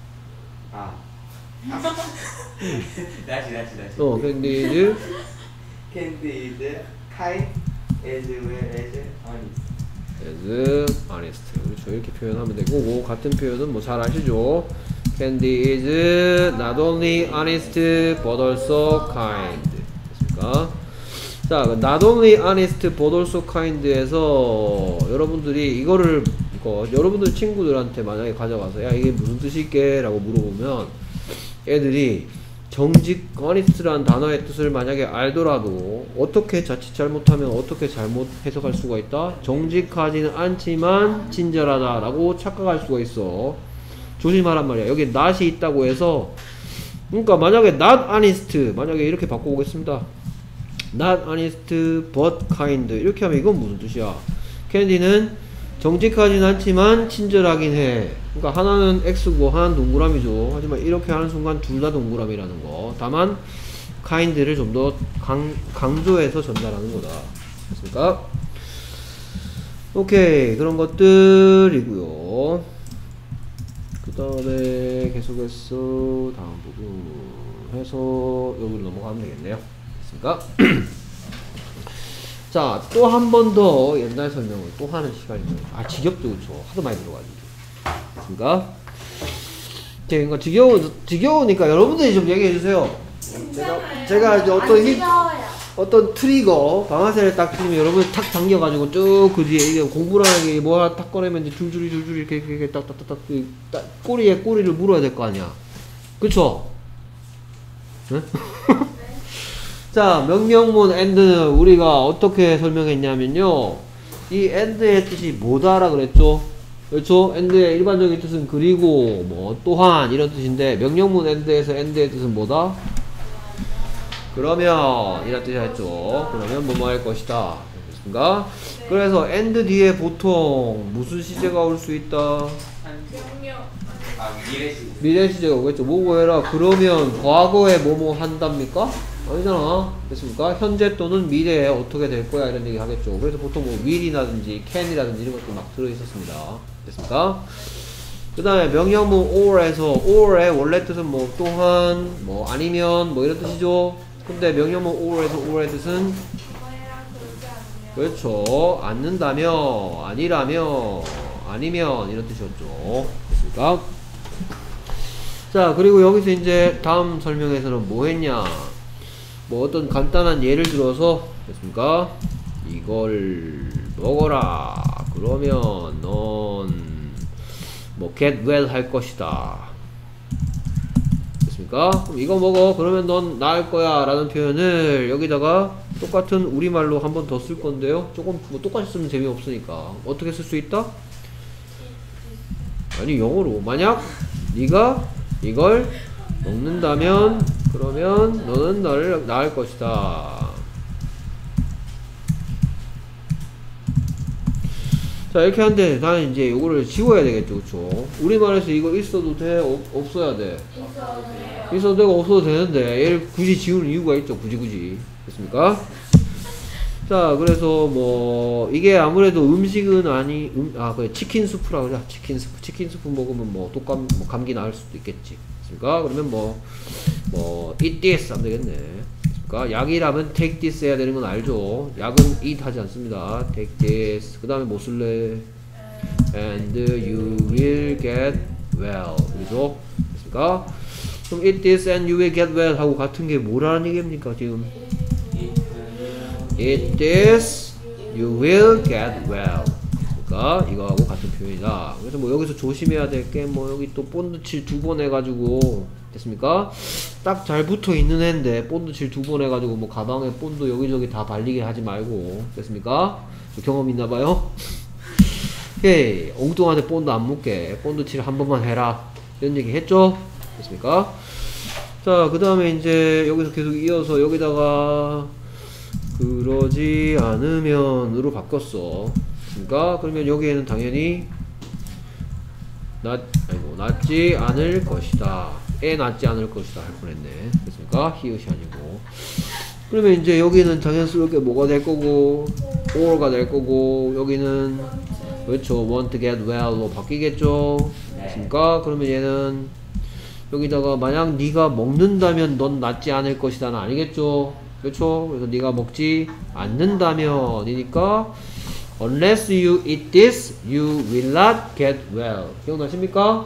Speaker 3: 다시
Speaker 1: 캔디
Speaker 3: Candy is kind as well as honest.
Speaker 1: is honest. 그렇죠. 이렇게 표현하면 되고, 그 같은 표현은 뭐 잘 아시죠? Candy is not only honest but also kind. 됐습니까? 자, not only honest but also kind에서 여러분들이 이거를 여러분들 친구들한테 만약에 가져가서 야, 이게 무슨 뜻일게? 라고 물어보면 애들이 정직 honest라는 단어의 뜻을 만약에 알더라도 어떻게 자칫 잘못하면 어떻게 잘못 해석할 수가 있다? 정직하지는 않지만 친절하다 라고 착각할 수가 있어. 조심하란 말이야. 여기 not이 있다고 해서, 그러니까 만약에 not honest, 만약에 이렇게 바꿔보겠습니다. not honest but kind 이렇게 하면 이건 무슨 뜻이야? 캔디는 정직하진 않지만 친절하긴 해. 그러니까 하나는 X고 하나는 동그라미죠. 하지만 이렇게 하는 순간 둘 다 동그라미라는 거. 다만 kind를 좀 더 강조해서 전달하는 거다. 됐습니까? 오케이, 그런 것들이고요. 그 다음에 계속해서 다음 부분 해서 여기로 넘어가면 되겠네요. 됐습니까? 자, 또 한 번 더 옛날 설명을 또 하는 시간이죠. 아, 지겹죠, 그쵸? 하도 많이 들어가지고. 됐습니까? 그러니까 지겨우니까 여러분들이 좀 얘기해주세요. 제가 이제 어떤 트리거, 방아쇠를 딱 틀리면 여러분이 탁 당겨가지고 쭉 그 뒤에 이게 공부를 하는 게 뭐 하나 탁 꺼내면 이제 줄줄이 이렇게 딱딱딱딱 꼬리에 꼬리를 물어야 될 거 아니야. 그쵸? 응? 자, 명령문 and는 우리가 어떻게 설명했냐면요. 이 and의 뜻이 뭐다라 그랬죠? 그렇죠? and의 일반적인 뜻은 그리고 뭐 또한 이런 뜻인데 명령문 and에서 and의 뜻은 뭐다? 그러면 이런 뜻이 했죠. 그러면 뭐뭐 할 것이다. 됐습니까? 그래서 and 뒤에 보통 무슨 시제가 올 수 있다? 미래 시제가 오겠죠. 뭐뭐 해라. 그러면 과거에 뭐뭐 한답니까? 아니잖아. 됐습니까? 현재 또는 미래에 어떻게 될 거야 이런 얘기 하겠죠. 그래서 보통 뭐 will이라든지 can이라든지 이런 것도 막 들어있었습니다. 됐습니까? 그 다음에 명령문 or에서 or의 원래 뜻은 뭐 또한 뭐 아니면 뭐 이런 뜻이죠. 근데 명령문 or에서 or의 뜻은 그렇죠. 않는다며 아니라며 아니면 이런 뜻이었죠. 됐습니까? 자, 그리고 여기서 이제 다음 설명에서는 뭐 했냐, 뭐 어떤 간단한 예를 들어서 됐습니까? 이걸 먹어라. 그러면 넌 뭐 get well 할 것이다. 됐습니까? 그럼 이거 먹어. 그러면 넌 나을 거야 라는 표현을 여기다가 똑같은 우리말로 한 번 더 쓸 건데요. 조금 뭐 똑같이 쓰면 재미없으니까 어떻게 쓸 수 있다? 아니, 영어로 만약 네가 이걸 먹는다면 그러면 너는 나를 낳을 것이다. 자, 이렇게 하는데 나는 이제 요거를 지워야 되겠죠. 그쵸? 우리말에서 이거 있어도 돼? 없어야 돼? 있어도 되고 없어도 되는데 얘를 굳이 지우는 이유가 있죠. 굳이. 됐습니까? 자, 그래서 뭐 이게 아무래도 음식은 그래, 치킨 수프라 그래. 치킨 수프 먹으면 뭐 감기 나을 수도 있겠지. 됐습니까? 그러면 뭐 eat this 하면 되겠네. 됐습니까? 약이라면 take this 해야 되는 건 알죠. 약은 eat 하지 않습니다. take this. 그 다음에 뭐 쓸래? and you will get well. 그죠? 됐습니까? 그럼 eat this and you will get well 하고 같은 게 뭐라는 얘기입니까 지금? eat this, you will get well. 그러니까 이거하고 같은 표현이다. 그래서 뭐 여기서 조심해야 될 게 뭐 여기 또 본드칠 2번 해가지고 됐습니까? 딱 잘 붙어 있는 애인데 본드칠 2번 해가지고 뭐 가방에 본드 여기저기 다 발리게 하지 말고 됐습니까? 경험 있나봐요? 오케이, 엉뚱한데 본드 안 묻게 본드칠 한 번만 해라 이런 얘기 했죠? 됐습니까? 자, 그 다음에 이제 여기서 계속 이어서 여기다가 그러지 않으면으로 바꿨어. 그러니까 그러면 여기에는 당연히 낫지 않을 것이다. 낫지 않을 것이다 할 뻔했네. 됐습니까? 히읗이 아니고. 그러면 이제 여기는 자연스럽게 뭐가 될 거고 or가 될 거고 여기는 그렇죠. want to get well로 바뀌겠죠. 됐습니까? 그러면 얘는 여기다가 만약 네가 먹는다면 넌 낫지 않을 것이다는 아니겠죠. 그렇죠? 그래서 네가 먹지 않는다면 이니까 unless you eat this, you will not get well. 기억나십니까?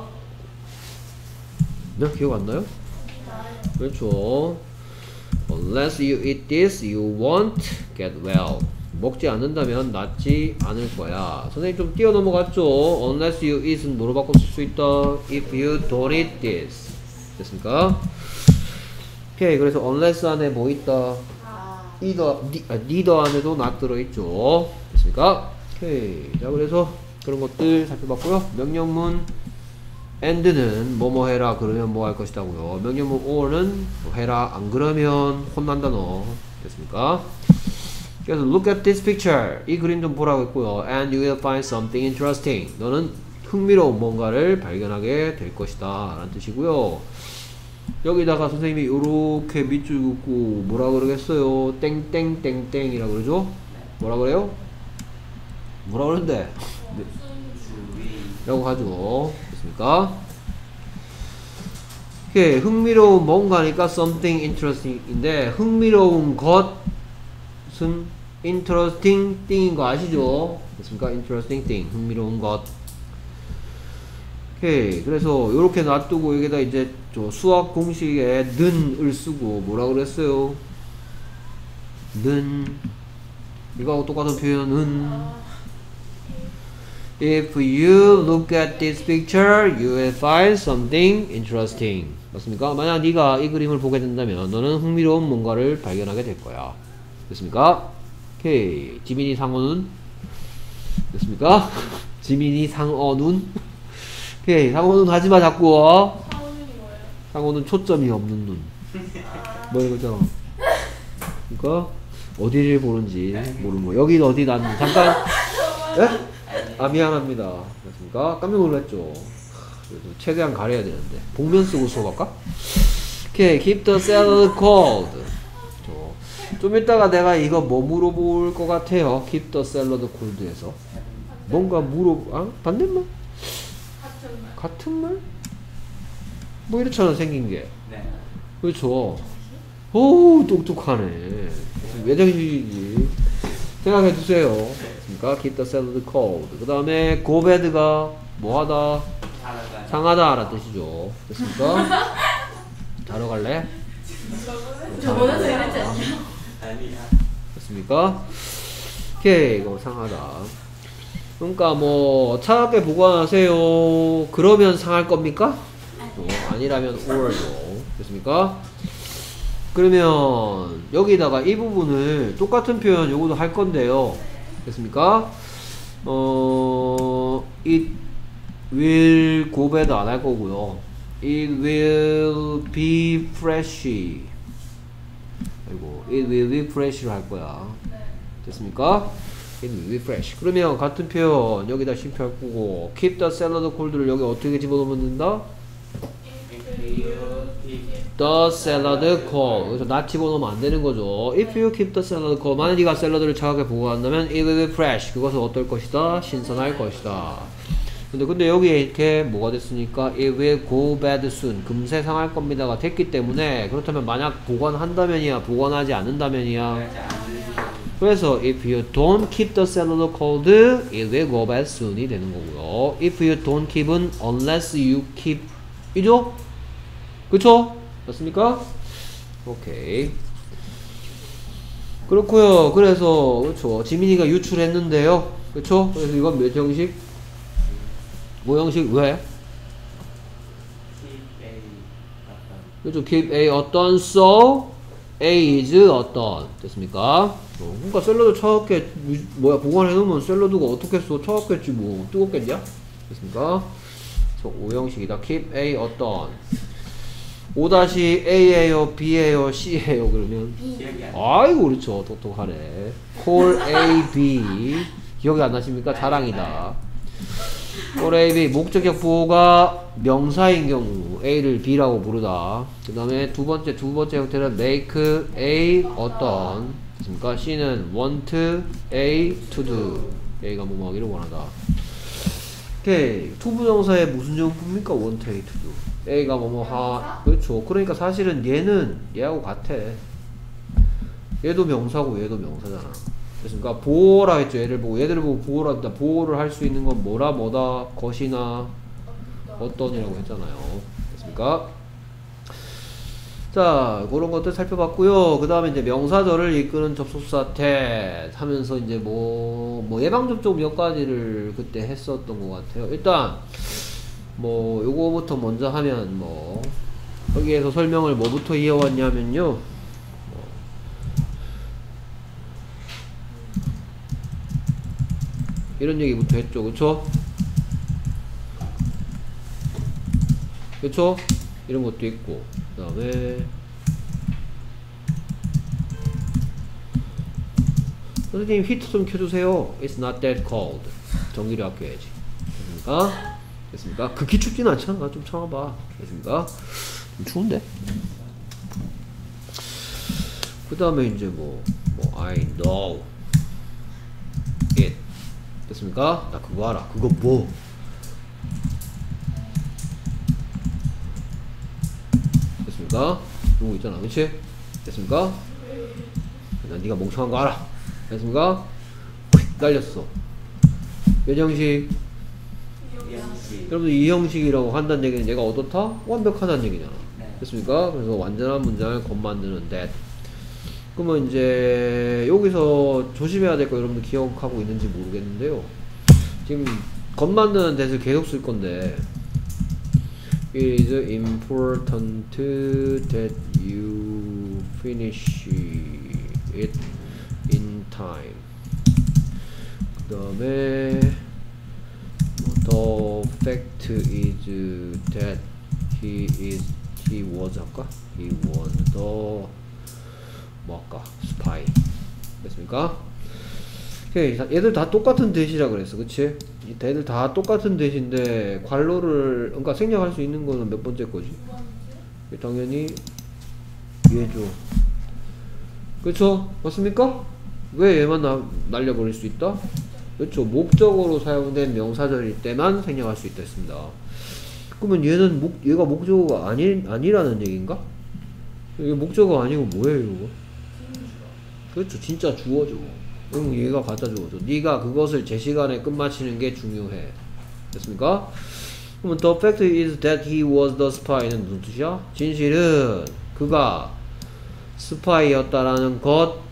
Speaker 1: 네? 기억 안 나요? 그렇죠. unless you eat this, you won't get well. 먹지 않는다면 낫지 않을 거야. 선생님 좀 뛰어 넘어갔죠? unless you eat은 뭐로 바꿔 쓸 수 있다? if you don't eat this. 됐습니까? 오케이. 그래서 unless 안에 뭐 있다? neither 안에도 not 들어있죠. 됐습니까? 오케이. 자, 그래서 그런 것들 살펴봤고요. 명령문 and는 뭐뭐 해라 그러면 뭐 할 것이다고요. 명령문 or는 뭐 해라 안 그러면 혼난다 너. 됐습니까? 그래서 look at this picture. 이 그림 좀 보라고 했고요. And you will find something interesting. 너는 흥미로운 뭔가를 발견하게 될 것이다 라는 뜻이고요. 여기다가 선생님이 이렇게 밑줄 긋고 뭐라 그러겠어요? 땡땡땡땡이라 그러죠? 뭐라 그래요? 뭐라 그러는데? 라고 하죠. 됐습니까? 오케이. 흥미로운 뭔가니까 something interesting인데 흥미로운 것은 interesting thing인 거 아시죠? 됐습니까? interesting thing. 흥미로운 것. 오케이. 그래서 이렇게 놔두고 여기다 이제 저 수학 공식에 는을 쓰고 뭐라 그랬어요? 는 이거하고 똑같은 표현은 If you look at this picture, you will find something interesting. 맞습니까? 만약 네가 이 그림을 보게 된다면 너는 흥미로운 뭔가를 발견하게 될 거야. 됐습니까? 오케이. 지민이 상어는? 됐습니까? 지민이 상어는? 오케이. 상어는 하지마 자꾸.
Speaker 2: 사원이 뭐예요?
Speaker 1: 상어는 초점이 없는 눈. 뭐 이거 있잖아. 그러니까 어디를 보는지 모르는 거. 여긴 어디 난 잠깐. 예? 아 미안합니다. 됐습니까? 깜짝 놀랐죠. 그래서 최대한 가려야 되는데 복면 쓰고 수업할까? 오케이. Keep the salad cold. 좀 이따가 내가 이거 뭐 물어볼 것 같아요. Keep the salad cold에서 뭔가 반대말? 같은 말? 뭐 이렇잖아 생긴 게.
Speaker 3: 네.
Speaker 1: 그렇죠. 오 똑똑하네. 외정식이지. 생각해 두세요. 됐습니까? Keep the salad cold. 그 다음에 go bad가 뭐하다? 상하다 라는 뜻이죠. 됐습니까? 자러 갈래?
Speaker 2: 저번에 재밌지 않냐?
Speaker 3: 아니야.
Speaker 1: 됐습니까? 오케이. 이거 상하다. 그러니까 뭐 차갑게 보관하세요. 그러면 상할 겁니까? 아니라면 or죠. 됐습니까? 그러면 여기다가 이 부분을 똑같은 표현 요거도 할 건데요. 됐습니까? it will go bad 안 할 거고요. it will be fresh. 아이고, it will be fresh로 할 거야. 됐습니까? it will be fresh. 그러면 같은 표현 여기다 쉼표할 거고 keep the salad cold를 여기 어떻게 집어넣으면 된다? the salad cold. 여기서 not 집어넣으면 안 되는 거죠. If you keep the salad cold. 만약 네가 샐러드를 차갑게 보관한다면 it will be fresh. 그것은 어떨 것이다? 신선할 것이다. 근데 여기에 이렇게 뭐가 됐으니까 it will go bad soon. 금세 상할 겁니다가 됐기 때문에 그렇다면 만약 보관한다면이야? 보관하지 않는다면이야? 그래서 if you don't keep the salad cold, it will go bad soon이 되는 거고요. If you don't keep은 unless you keep 이죠? 그쵸? 맞습니까? 오케이. 그렇고요. 그래서 그렇죠. 지민이가 유출했는데요. 그렇죠? 그래서 이건 몇 형식? 뭐 형식? 왜? 그렇죠. keep A 어떤 so A is 어떤 됐습니까? 그러니까 샐러드 차갑게 보관해 놓으면 샐러드가 어떻게 써? 차갑겠지 뭐 뜨겁겠냐? 됐습니까? 그래서 O 형식이다. keep A 어떤 O-A예요, B예요, C예요 그러면 아이고 그렇죠. 똑똑하네. call A, B 기억이 안 나십니까? 자랑이다. call A, B 목적격 부호가 명사인 경우 A를 B라고 부르다. 그 다음에 두 번째 형태는 make A 어떤 됐습니까? C는 want A to do A가 뭐뭐 하기를 원하다. 오케이. 투부정사의 무슨 정부입니까? want A to do A가 뭐뭐 그렇죠. 그러니까 사실은 얘는 얘하고 같아. 얘도 명사고 얘도 명사잖아. 그러니까 보호라 했죠. 얘를 보고 얘들을 보고 보호라 했다. 보호를 할 수 있는 건 뭐다 것이나 어떤이라고 했잖아요. 됐습니까? 자, 그런 것들 살펴봤고요. 그 다음에 이제 명사절을 이끄는 접속사 태 하면서 이제 뭐 예방접촉 몇 가지를 그때 했었던 것 같아요. 일단 뭐 요거부터 먼저 하면 뭐 거기에서 설명을 뭐부터 이어왔냐면요. 이런 얘기부터 했죠. 그쵸? 그쵸? 이런 것도 있고, 그 다음에 선생님 히트 좀 켜주세요. It's not that cold. 전기를 아껴야지. 됐습니까? 됐습니까? 극히 춥진 않잖아. 좀 참아봐. 됐습니까? 좀 추운데? 그 다음에 이제 I know it. 됐습니까? 나 그거 알아. 그거 뭐? 됐습니까? 그런 거 있잖아. 그치? 됐습니까? 난 네가 멍청한 거 알아. 됐습니까? 날렸어. 몇 형식? 여러분들 이 형식이라고 한다는 얘기는 얘가 어떻다? 완벽하다는 얘기잖아.
Speaker 3: 네.
Speaker 1: 됐습니까? 그래서 완전한 문장을 겉 만드는 that. 그러면 이제 여기서 조심해야 될 거 여러분들 기억하고 있는지 모르겠는데요. 지금 겉 만드는 that을 계속 쓸 건데 It is important that you finish it in time. 그 다음에 The fact is that he was 할까? He was the 뭐 할까? spy. 됐습니까? 얘들 다 똑같은 대시라 그랬어. 그치? 얘들 다 똑같은 대시인데 관로를 그러니까 생략할 수 있는 거는 몇 번째 거지? 당연히 얘죠. 그쵸? 맞습니까? 왜 얘만 날려버릴 수 있다? 그렇죠. 목적어로 사용된 명사절일 때만 생략할 수 있다 했습니다. 그러면 얘가 목적어가 아니라는 얘기인가? 이게 목적어 아니고 뭐예요, 이거? 그렇죠. 진짜 주어죠. 그럼 얘가 가짜 주어죠. 네가 그것을 제 시간에 끝마치는 게 중요해. 됐습니까? 그러면 the fact is that he was the spy는 무슨 뜻이야? 진실은 그가 스파이였다라는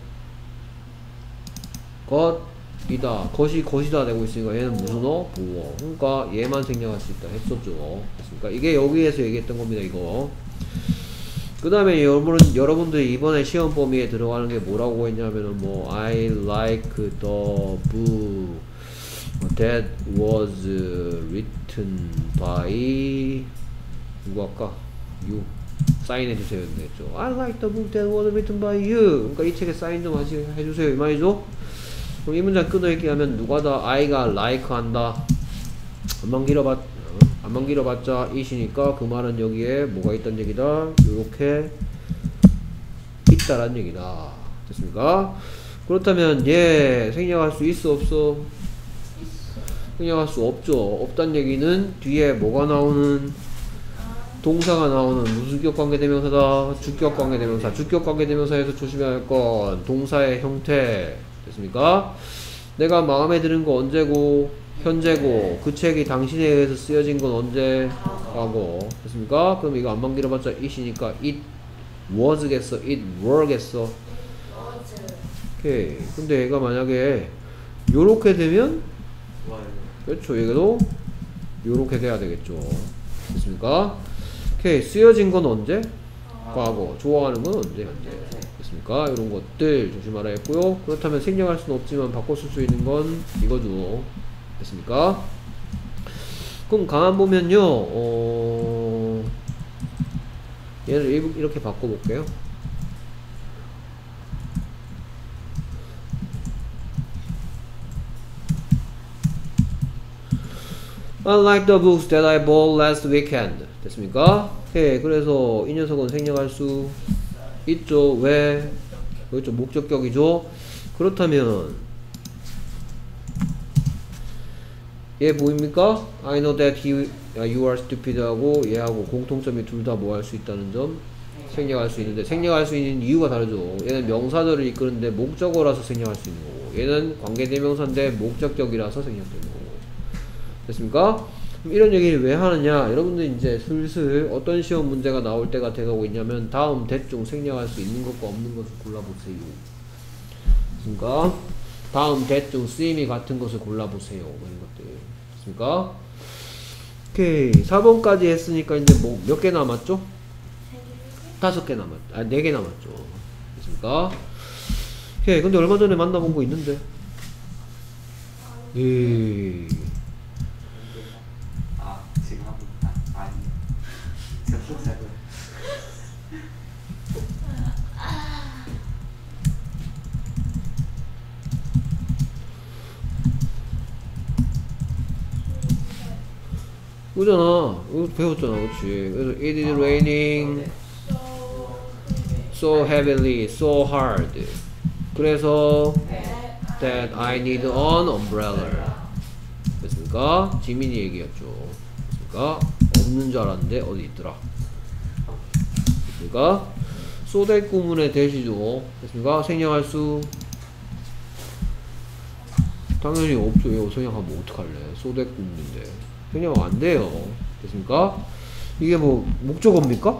Speaker 1: 것이다. 것이다 되고 있으니까 얘는 무슨 보어. 그러니까 얘만 생략할 수 있다 했었죠. 됐습니까? 이게 여기에서 얘기했던 겁니다. 이거. 그 다음에 여러분들이 이번에 시험 범위에 들어가는 게 뭐라고 했냐면은 I like the book that was written by 누구 아까? you 사인해주세요 했죠. I like the book that was written by you. 그러니까 이 책에 사인 좀 해주세요 이 말이죠. 그럼 이 문장 끊어읽기하면 누가 다 I가 like 한다. 안만 길어봤자 it이니까 그 말은 여기에 뭐가 있다는 얘기다. 요렇게 있다란 얘기다. 됐습니까? 그렇다면 얘 생략할 수 있어 없어? 생략할 수 없죠. 없단 얘기는 뒤에 뭐가 나오는 동사가 나오는 무슨 격 관계대명사다. 주격 관계대명사. 주격 관계대명사에서 조심해야 할 건 동사의 형태. 됐습니까? 내가 마음에 드는 거 언제고? 현재고. 그 책이 당신에 의해서 쓰여진 건 언제? 과거. 됐습니까? 그럼 이거 안만 길어봤자 it이니까 it was겠어? it were겠어? 오케이. 근데 얘가 만약에 요렇게 되면 그렇죠. 얘도 요렇게 돼야 되겠죠. 됐습니까? 오케이. 쓰여진 건 언제? 과거. 좋아하는 건 언제? 현재. 됐습니까? 이런 것들 조심하라 했고요. 그렇다면 생략할 수는 없지만 바꿔 쓸 수 있는 건 이거죠. 됐습니까? 그럼 가만 보면요. 얘를 이렇게 바꿔볼게요. Unlike the books that I bought last weekend. 됐습니까? 오케이. 그래서 이 녀석은 생략할 수 있죠. 왜? 그렇죠. 목적격이죠. 그렇다면 얘 보입니까? I know that you are stupid 하고 얘하고 공통점이 둘 다 뭐 할 수 있다는 점 생략할 수 있는데 생략할 수 있는 이유가 다르죠. 얘는 명사절을 이끄는데 목적어라서 생략할 수 있는 거고 얘는 관계대명사인데 목적격이라서 생략되는 거고. 됐습니까? 그럼 이런 얘기를 왜 하느냐? 여러분들 이제 슬슬 어떤 시험 문제가 나올 때가 돼가고 있냐면 다음 대중 생략할 수 있는 것과 없는 것을 골라보세요. 됐습니까? 다음 대중 쓰임이 같은 것을 골라보세요. 이런 것들. 됐습니까? 오케이. 4번까지 했으니까 이제 뭐 몇 개 남았죠? 5개 남았, 4개 남았죠. 됐습니까? 오케이. 근데 얼마 전에 만나본 거 있는데. 예.
Speaker 3: 아 지금 하고 아니 접속사고
Speaker 1: 그잖아. 이거 배웠잖아. 그치? 그래서 it is raining so heavily, so hard. 그래서 that I need an umbrella. 됐습니까? 지민이 얘기였죠. 됐습니까? 없는 줄 알았는데 어디 있더라. 됐습니까? so that 구문의 대시죠. 됐습니까? 생략할 수 당연히 없죠. 이거 생략하면 어떡할래? so that 구문인데 생략 안 돼요. 됐습니까? 이게 뭐 목적어입니까?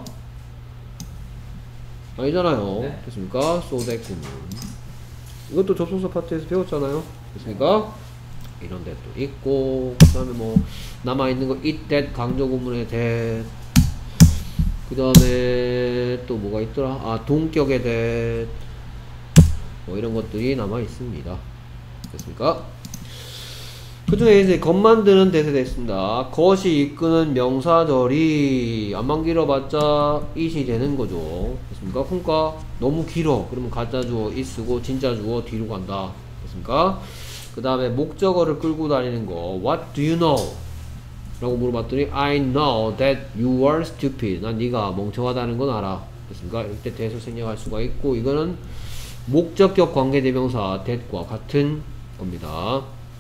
Speaker 1: 아니잖아요.
Speaker 3: 네.
Speaker 1: 됐습니까? so that 구문. 이것도 접속사 파트에서 배웠잖아요. 됐습니까? 이런 데도 있고, 그 다음에 뭐 남아있는 거 it, that, 강조 구문의 that, 그 다음에 또 뭐가 있더라? 아, 동격의 that, 뭐 이런 것들이 남아있습니다. 됐습니까? 그 중에 이제 것 만드는 대세 됐습니다. 것이 이끄는 명사절이 안만 길어봤자 it이 되는 거죠. 됐습니까? 그러니까 너무 길어. 그러면 가짜 주어 it 쓰고 진짜 주어 뒤로 간다. 됐습니까? 그 다음에 목적어를 끌고 다니는 거 What do you know? 라고 물어봤더니 I know that you are stupid. 난 네가 멍청하다는 건 알아. 됐습니까? 이때 대해서 생략할 수가 있고 이거는 목적격 관계대명사 that과 같은 겁니다.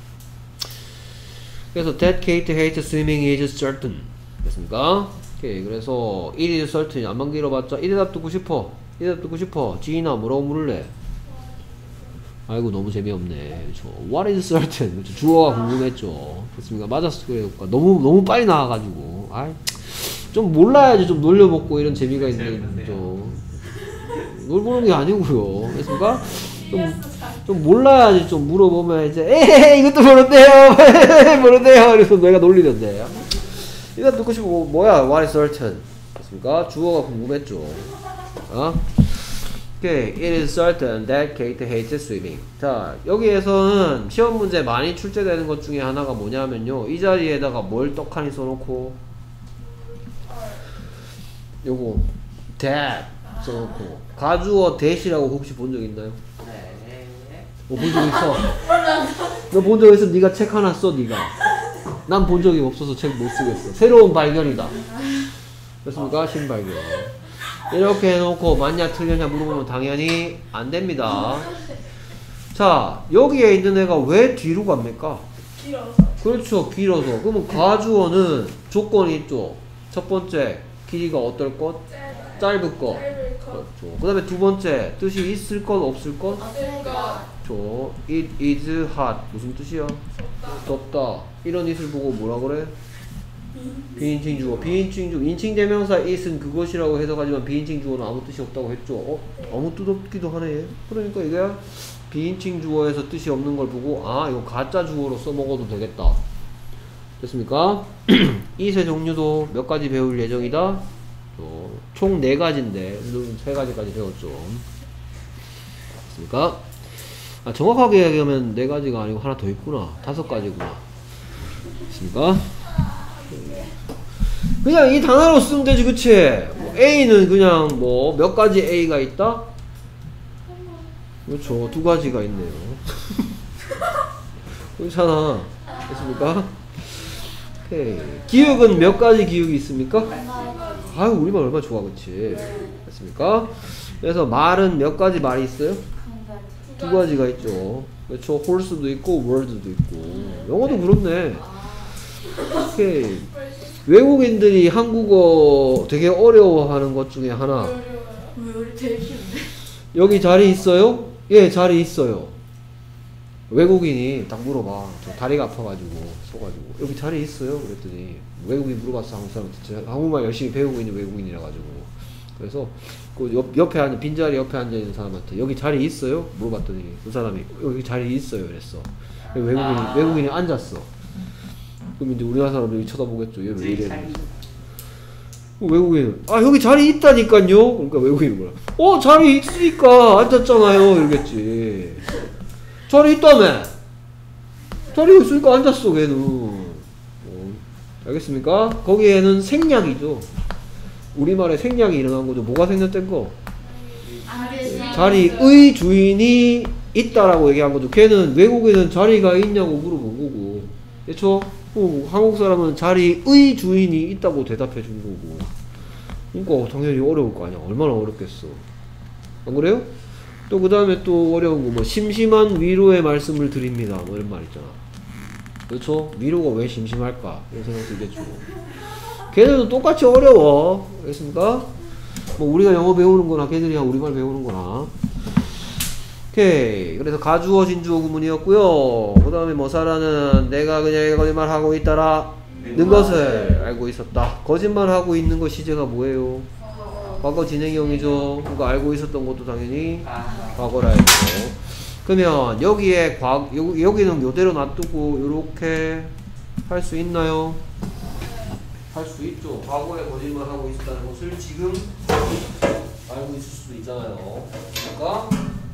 Speaker 1: 그래서 that Kate hates swimming is certain. 됐습니까? 오케이. 그래서 it is certain. 안만 길어봤자 이 대답 듣고 싶어. 이 대답 듣고 싶어. 지인아 뭐라고 물을래? 아이고 너무 재미없네. 저 what is certain? 주어가 궁금했죠. 됐습니까? 맞았어요. 너무 빨리 나와가지고. 아이 좀 몰라야지 좀 놀려먹고 이런 재미가 있는 좀 놀보는 게 아니고요. 됐습니까? 좀 몰라야지 좀 물어보면 이제 에이 이것도 모른대요. 모른대요. 그래서 내가 놀리는데 이거 듣고 싶고 뭐야 what is certain? 됐습니까? 주어가 궁금했죠. 오케이. It is certain that Kate hates swimming. 자 여기에서는 시험 문제 많이 출제되는 것 중에 하나가 뭐냐면요 이 자리에다가 뭘 떡하니 써놓고 요거 that 써놓고 가주어 that이라고 혹시 본 적 있나요? 본 적 있어? 너 본 적 있으면 네가 책 하나 써 네가. 난 본 적이 없어서 책 못 쓰겠어. 새로운 발견이다. 됐습니까? 신발견. 이렇게 해놓고 맞냐 틀렸냐 물어보면 당연히 안 됩니다. 자 여기에 있는 애가 왜 뒤로 갑니까?
Speaker 2: 길어서.
Speaker 1: 그렇죠. 길어서. 그러면 가주어는 조건이 있죠. 첫 번째 길이가 어떨 것? 짧을 것. 그렇죠. 그 다음에 두 번째 뜻이 있을 것 없을 것? 그렇죠. It is hot. 무슨 뜻이야? 덥다. 이런 it을 보고 뭐라 그래? 비인칭 주어. 비인칭 주어. 인칭 대명사 it은 그것이라고 해석하지만 비인칭 주어는 아무 뜻이 없다고 했죠. 아무 뜻 없기도 하네. 그러니까 이게 비인칭 주어에서 뜻이 없는 걸 보고 아 이거 가짜 주어로 써먹어도 되겠다. 됐습니까? it의 종류도 몇 가지 배울 예정이다. 총 4가지인데 오늘은 3가지까지 배웠죠. 됐습니까? 아, 정확하게 얘기하면 4가지가 아니고 하나 더 있구나. 5가지구나. 됐습니까? 그냥 이 단어로 쓰면 되지, 그치? 뭐 A는 그냥 뭐 몇 가지 A가 있다? 그렇죠. 2가지가 있네요. 그렇잖아. 됐습니까? 오케이. 기억은 몇 가지 기억이 있습니까? 아유, 우리말 얼마나 좋아, 그치? 됐습니까? 그래서 말은 몇 가지 말이 있어요? 2가지가 있죠. 그렇죠. horse도 있고, word도 있고. 영어도 그렇네. 오케이. 외국인들이 한국어 되게 어려워하는 것 중에 하나.
Speaker 2: 왜 우리 제일 쉬운데?
Speaker 1: 여기 자리 있어요? 예, 자리 있어요. 외국인이 딱 물어봐. 저 다리가 아파가지고 써가지고 여기 자리 있어요? 그랬더니 외국인 물어봤어. 한국 사람한테. 한국말 열심히 배우고 있는 외국인이라 가지고. 그래서 그 옆에 앉은 빈자리 옆에 앉아 있는 사람한테 여기 자리 있어요? 물어봤더니 그 사람이 여기 자리 있어요. 그랬어. 외국인이 앉았어. 그럼 이제 우리나라 사람들이 쳐다보겠죠. 얘 왜 이래? 외국인은 여기 자리 있다니까요. 그러니까 외국인은 뭐라? 자리 있으니까 앉았잖아요. 이러겠지. 자리 있다며. 자리 있으니까 앉았어 걔는. 알겠습니까? 거기에는 생략이죠. 우리말에 생략이 일어난 거죠. 뭐가 생략된 거? 자리의 주인이 있다라고 얘기한 거죠. 걔는 외국인은 자리가 있냐고 물어본 거고, 그렇죠? 한국 사람은 자리의 주인이 있다고 대답해 준 거고. 그러니까 당연히 어려울 거 아니야. 얼마나 어렵겠어. 안 그래요? 또 그 다음에 또 어려운 거 뭐 심심한 위로의 말씀을 드립니다. 뭐 이런 말 있잖아. 그렇죠? 위로가 왜 심심할까? 이런 생각 들겠죠. 걔네도 똑같이 어려워. 알겠습니까? 뭐 우리가 영어 배우는 거나 걔들이 우리말 배우는 거나. 오케이. 그래서 가주어 진주어 구문이었고요. 그 다음에 뭐 사라는 내가 그냥 거짓말하고 있다라는 것을 알고 있었다. 거짓말하고 있는 거 시제가 뭐예요? 과거 진행형이죠. 그러니까 알고 있었던 것도 당연히 과거라야죠. 그러면 여기에 여기는 이대로 놔두고 이렇게 할 수 있나요? 할 수 있죠. 과거에 거짓말하고 있었다는 것을 지금 알고 있을 수도 있잖아요. 그러니까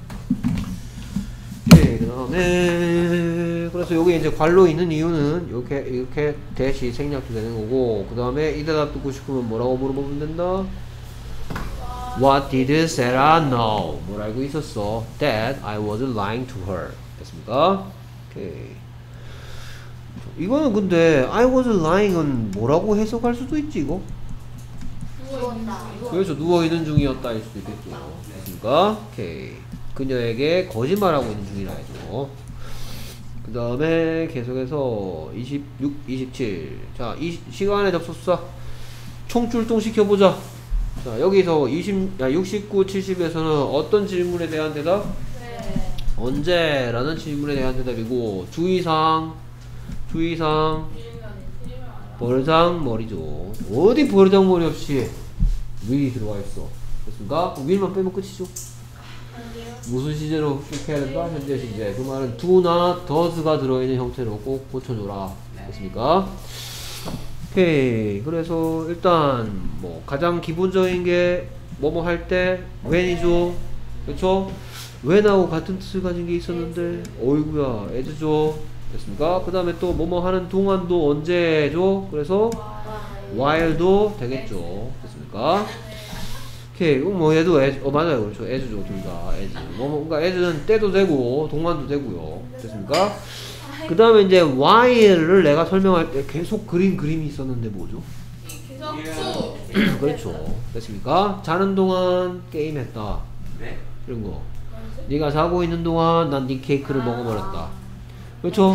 Speaker 1: 그 다음에 그래서 여기 이제 괄로 있는 이유는 이렇게 대시 생략도 되는 거고, 그 다음에 이 대답 듣고 싶으면 뭐라고 물어보면 된다? What did Sarah know? 뭘 알고 있었어? That I was lying to her. 됐습니까? 오케이. 이거는 근데 I was lying은 뭐라고 해석할 수도 있지 이거? 그렇죠. 누워있는 중이었다 할 수도 있겠죠. 됐습니까? 오케이. 그녀에게 거짓말하고 있는 중이라 해죠. 그 다음에 계속해서 26, 27. 자, 이 시간의 접속사 총출동시켜보자. 자, 여기서 69, 70에서는 어떤 질문에 대한 대답?
Speaker 2: 네.
Speaker 1: 언제라는 질문에 대한 대답이고, 주의사항 버르장머리죠. 어디 버르장머리 없이 will이 들어와 있어. 됐습니까? will만 빼면 끝이죠. 무슨 시제로 쭉 해야 된다? 현재 시제. 그 말은 do나 does가 들어있는 형태로 꼭 고쳐줘라. 됐습니까? 오케이. 그래서 일단 뭐 가장 기본적인 게 뭐뭐 할 때 when이죠. 그렇죠? when하고 같은 뜻을 가진 게 있었는데 어이구야 as죠. 됐습니까? 그 다음에 또 뭐뭐 하는 동안도 언제죠? 그래서 while도 되겠죠. 됐습니까? 오케이. 뭐 얘도 as, 맞아요. 그렇죠. as죠. 둘 다 as. 그러니까 as는 때도 되고 동안도 되고요. 됐습니까? 그 다음에 이제 while를 내가 설명할 때 계속 그림이 있었는데 뭐죠? 그렇죠. 됐습니까? 자는 동안 게임했다.
Speaker 3: 네.
Speaker 1: 이런 거. 네가 자고 있는 동안 난 네 케이크를 먹어버렸다. 그렇죠?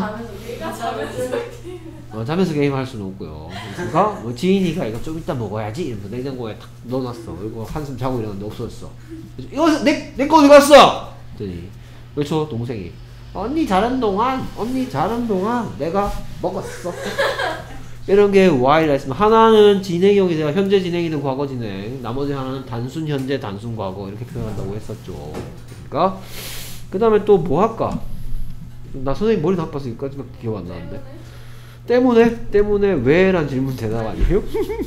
Speaker 1: 자면서 게임 할 수는 없고요. 그러니까 뭐 지인이가 이거 좀 이따 먹어야지 이러면서 냉장고에 탁 넣어놨어. 그리고 한숨 자고 이러는데 없어졌어. 이거 내 거 어디 갔어? 그랬더니 그렇죠? 동생이 언니 자는 동안 내가 먹었어. 이런 게 while이라 했으면 하나는 진행형이 되어 현재 진행이든 과거 진행, 나머지 하나는 단순 현재 단순 과거 이렇게 표현한다고 했었죠. 그러니까 그 다음에 또 뭐 할까? 나 선생님 머리 나빠서 여기까지밖에 기억 안 나는데. 때문에 왜란 질문 대답 아니에요?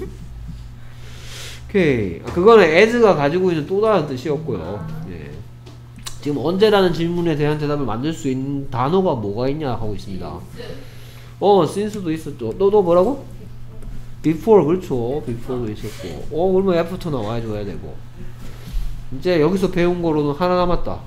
Speaker 1: 오케이. 그거는 as가 가지고 있는 또 다른 뜻이었고요. 예. 지금 언제라는 질문에 대한 대답을 만들 수 있는 단어가 뭐가 있냐 하고 있습니다. since도 있었죠. 또 뭐라고? before, 그렇죠. before도 있었고. 그러면 after 나와줘야 되고. 이제 여기서 배운 거로는 하나 남았다.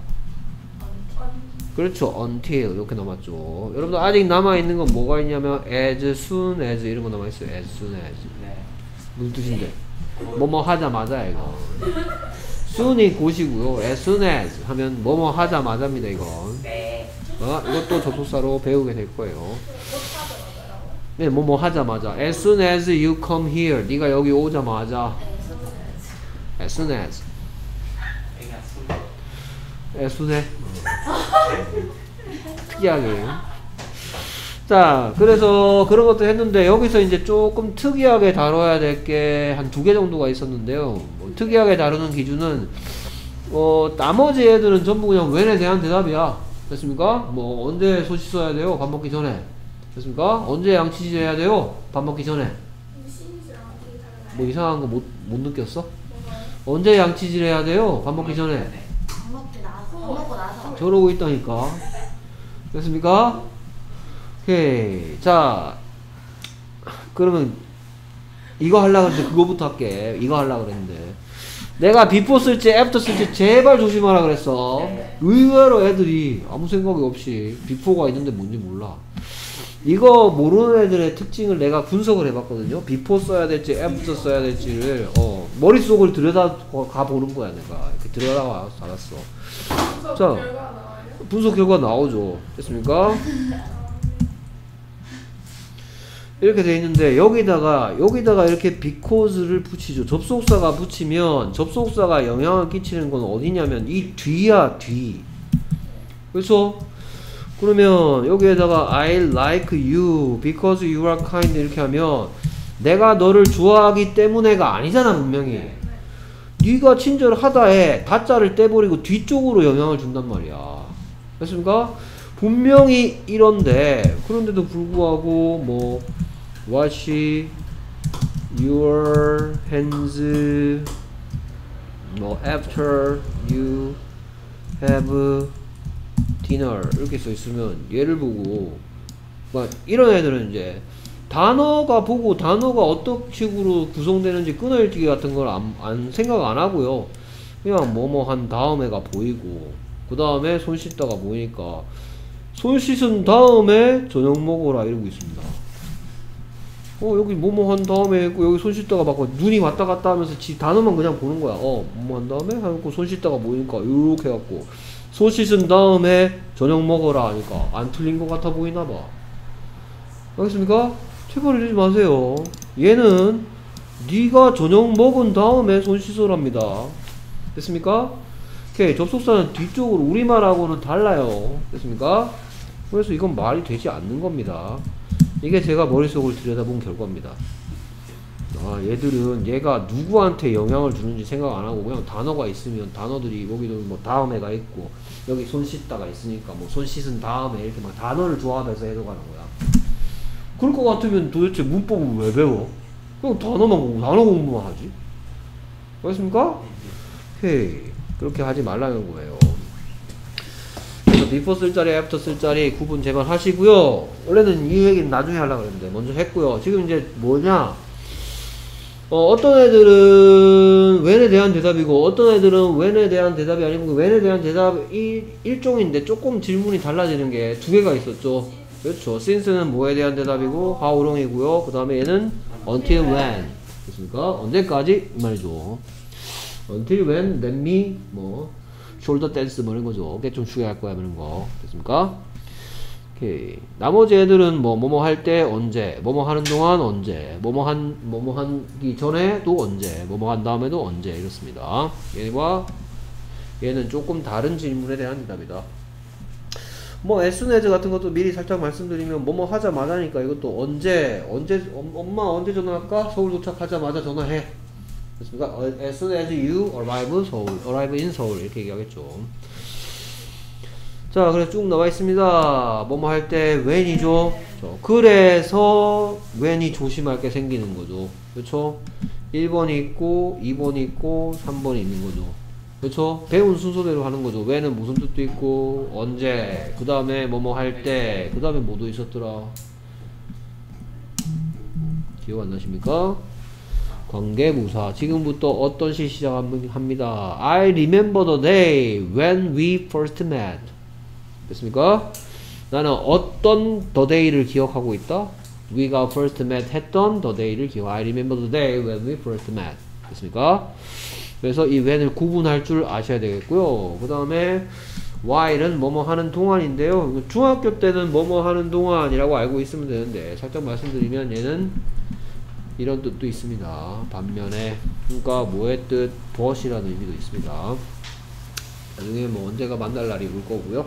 Speaker 1: 그렇죠. until 이렇게 남았죠. 여러분들 아직 남아있는 건 뭐가 있냐면 as soon as 이런 거 남아있어요. as soon as.
Speaker 3: 네.
Speaker 1: 무슨 뜻인데? 뭐뭐 하자마자 이거. soon이 곧이고요. as soon as 하면 뭐뭐 하자마자입니다. 이건.
Speaker 3: 네.
Speaker 1: 이것도 접속사로 배우게 될 거예요. 네, 뭐뭐 하자마자. as soon as you come here. 네가 여기 오자마자. as soon as. 애수네. 특이하게. 자, 그래서 그런 것도 했는데 여기서 이제 조금 특이하게 다뤄야 될 게 한 2개 정도가 있었는데요. 특이하게 다루는 기준은 나머지 애들은 전부 그냥 when에 대한 대답이야. 됐습니까? 뭐 언제 소시 써야 돼요? 밥 먹기 전에. 됐습니까? 언제 양치질 해야 돼요? 밥 먹기 전에. 뭐 이상한 거 못 느꼈어? 언제 양치질 해야 돼요? 밥 먹기 전에.
Speaker 2: 밥 먹고 나서.
Speaker 1: 저러고 있다니까. 됐습니까? 오케이. 자, 그러면 이거 하려고 했는데 그거부터 할게. 이거 하려고 그랬는데 내가 비포 쓸지 애프터 쓸지 제발 조심하라 그랬어. 의외로 애들이 아무 생각이 없이 비포가 있는데 뭔지 몰라. 이거 모르는 애들의 특징을 내가 분석을 해봤거든요. 비포 써야 될지 애프터 써야 될지를 머릿속을 들여다가 보는 거야. 내가 이렇게 들여다가 알았어. 자, 분석 결과 나오죠. 됐습니까? 이렇게 돼 있는데 여기다가 이렇게 because를 붙이죠. 접속사가 붙이면 접속사가 영향을 끼치는 건 어디냐면 이 뒤야, 뒤. 그렇죠? 그러면 여기에다가 I like you because you are kind 이렇게 하면 내가 너를 좋아하기 때문에가 아니잖아. 분명히 네가 친절하다에 다자를 떼버리고 뒤쪽으로 영향을 준단 말이야. 됐습니까? 분명히 이런데 그런데도 불구하고 뭐 wash your hands 뭐 after you have dinner 이렇게 써 있으면 얘를 보고 막 이런 애들은 이제 단어가 보고 단어가 어떤 식으로 구성되는지 끊어읽기 같은 걸 안 생각 안 하고요. 그냥 뭐뭐 한 다음에가 보이고 그 다음에 손 씻다가 보이니까 손 씻은 다음에 저녁 먹어라 이러고 있습니다. 여기 뭐뭐 한 다음에 있고 여기 손 씻다가 막 눈이 왔다 갔다 하면서 지 단어만 그냥 보는 거야. 뭐뭐 한 다음에 하고 손 씻다가 보이니까 이렇게 해갖고 손 씻은 다음에 저녁 먹어라 하니까 안 틀린 것 같아 보이나 봐. 알겠습니까? 제발 이러지 마세요. 얘는 네가 저녁 먹은 다음에 손 씻으랍니다. 됐습니까? 오케이. 접속사는 뒤쪽으로 우리말하고는 달라요. 됐습니까? 그래서 이건 말이 되지 않는 겁니다. 이게 제가 머릿속을 들여다본 결과입니다. 얘들은 얘가 누구한테 영향을 주는지 생각 안 하고 그냥 단어가 있으면 단어들이 여기도 뭐 다음에가 있고 여기 손 씻다가 있으니까 뭐 손 씻은 다음에 이렇게 막 단어를 조합해서 해석하는 거야. 그럴 것 같으면 도대체 문법을 왜 배워? 그냥 단어만 공부, 단어 공부만 하지. 알겠습니까? 오케이. 그렇게 하지 말라는 거예요. 그래서 before 쓸 자리, after 쓸 자리 구분 제발 하시고요. 원래는 이 얘기는 나중에 하려고 그랬는데 먼저 했고요. 지금 이제 뭐냐? 어떤 애들은 when에 대한 대답이고 어떤 애들은 when에 대한 대답이 아니고 when에 대한 대답이 일종인데 조금 질문이 달라지는 게 두 개가 있었죠. 그렇죠. since는 뭐에 대한 대답이고 how long이고요. 그 다음에 얘는 until when. 됐습니까? 언제까지? 이 말이죠. until when, let me, 뭐 shoulder dance 뭐 이런 거죠. 어깨 좀 추게 할 거야 이런 거. 됐습니까? 오케이. 나머지 애들은 뭐뭐 할 때 언제, 뭐뭐 하는 동안 언제, 뭐뭐 하기 전에도 언제, 뭐뭐 한 다음에도 언제 이렇습니다. 얘는 조금 다른 질문에 대한 대답이다. 뭐 as soon as 같은 것도 미리 살짝 말씀드리면 뭐뭐 하자마자니까 이것도 언제 엄마 언제 전화할까? 서울 도착하자마자 전화해. 됐습니까? As soon as you arrive in 서울 이렇게 얘기하겠죠. 자, 그래서 쭉 나와 있습니다. 뭐뭐 할 때 when이죠. 그래서 when이 조심할 게 생기는 거죠. 그렇죠? 1번이 있고 2번이 있고 3번이 있는 거죠. 그렇죠? 배운 순서대로 하는 거죠. when은 무슨 뜻도 있고 언제, 그 다음에 뭐뭐 할 때, 그 다음에 뭐도 있었더라. 기억 안 나십니까? 관계부사. 지금부터 어떤 시 시작합니다. I remember the day when we first met. 됐습니까? 나는 어떤 the day를 기억하고 있다. we가 first met 했던 the day를 기억. I remember the day when we first met. 됐습니까? 그래서 이 when을 구분할 줄 아셔야 되겠고요. 그 다음에 while은 뭐뭐 하는 동안인데요. 중학교 때는 뭐뭐 하는 동안이라고 알고 있으면 되는데 살짝 말씀드리면 얘는 이런 뜻도 있습니다. 반면에 그러니까 뭐의 뜻? but이라는 의미도 있습니다. 나중에 뭐 언제가 만날 날이 올 거고요.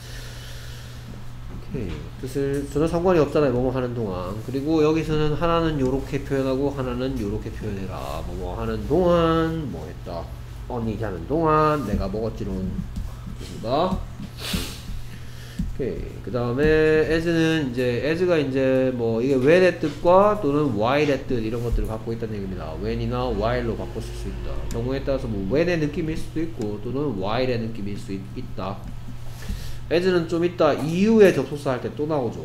Speaker 1: 오케이. 뜻을 전혀 상관이 없잖아요. 뭐뭐 하는 동안. 그리고 여기서는 하나는 요렇게 표현하고 하나는 요렇게 표현해라. 뭐뭐 하는 동안 뭐 했다. 언니 자는 동안 내가 먹었지롱. 됐습니다. 오케이. 그 다음에 as는 이제 as가 이제 뭐 이게 when의 뜻과 또는 while의 뜻 이런 것들을 갖고 있다는 얘기입니다. when이나 while로 바꿔 쓸 수 있다. 경우에 따라서 뭐 when의 느낌일 수도 있고 또는 while의 느낌일 수 있다. as는 좀 이따 이후에 접속사 할 때 또 나오죠.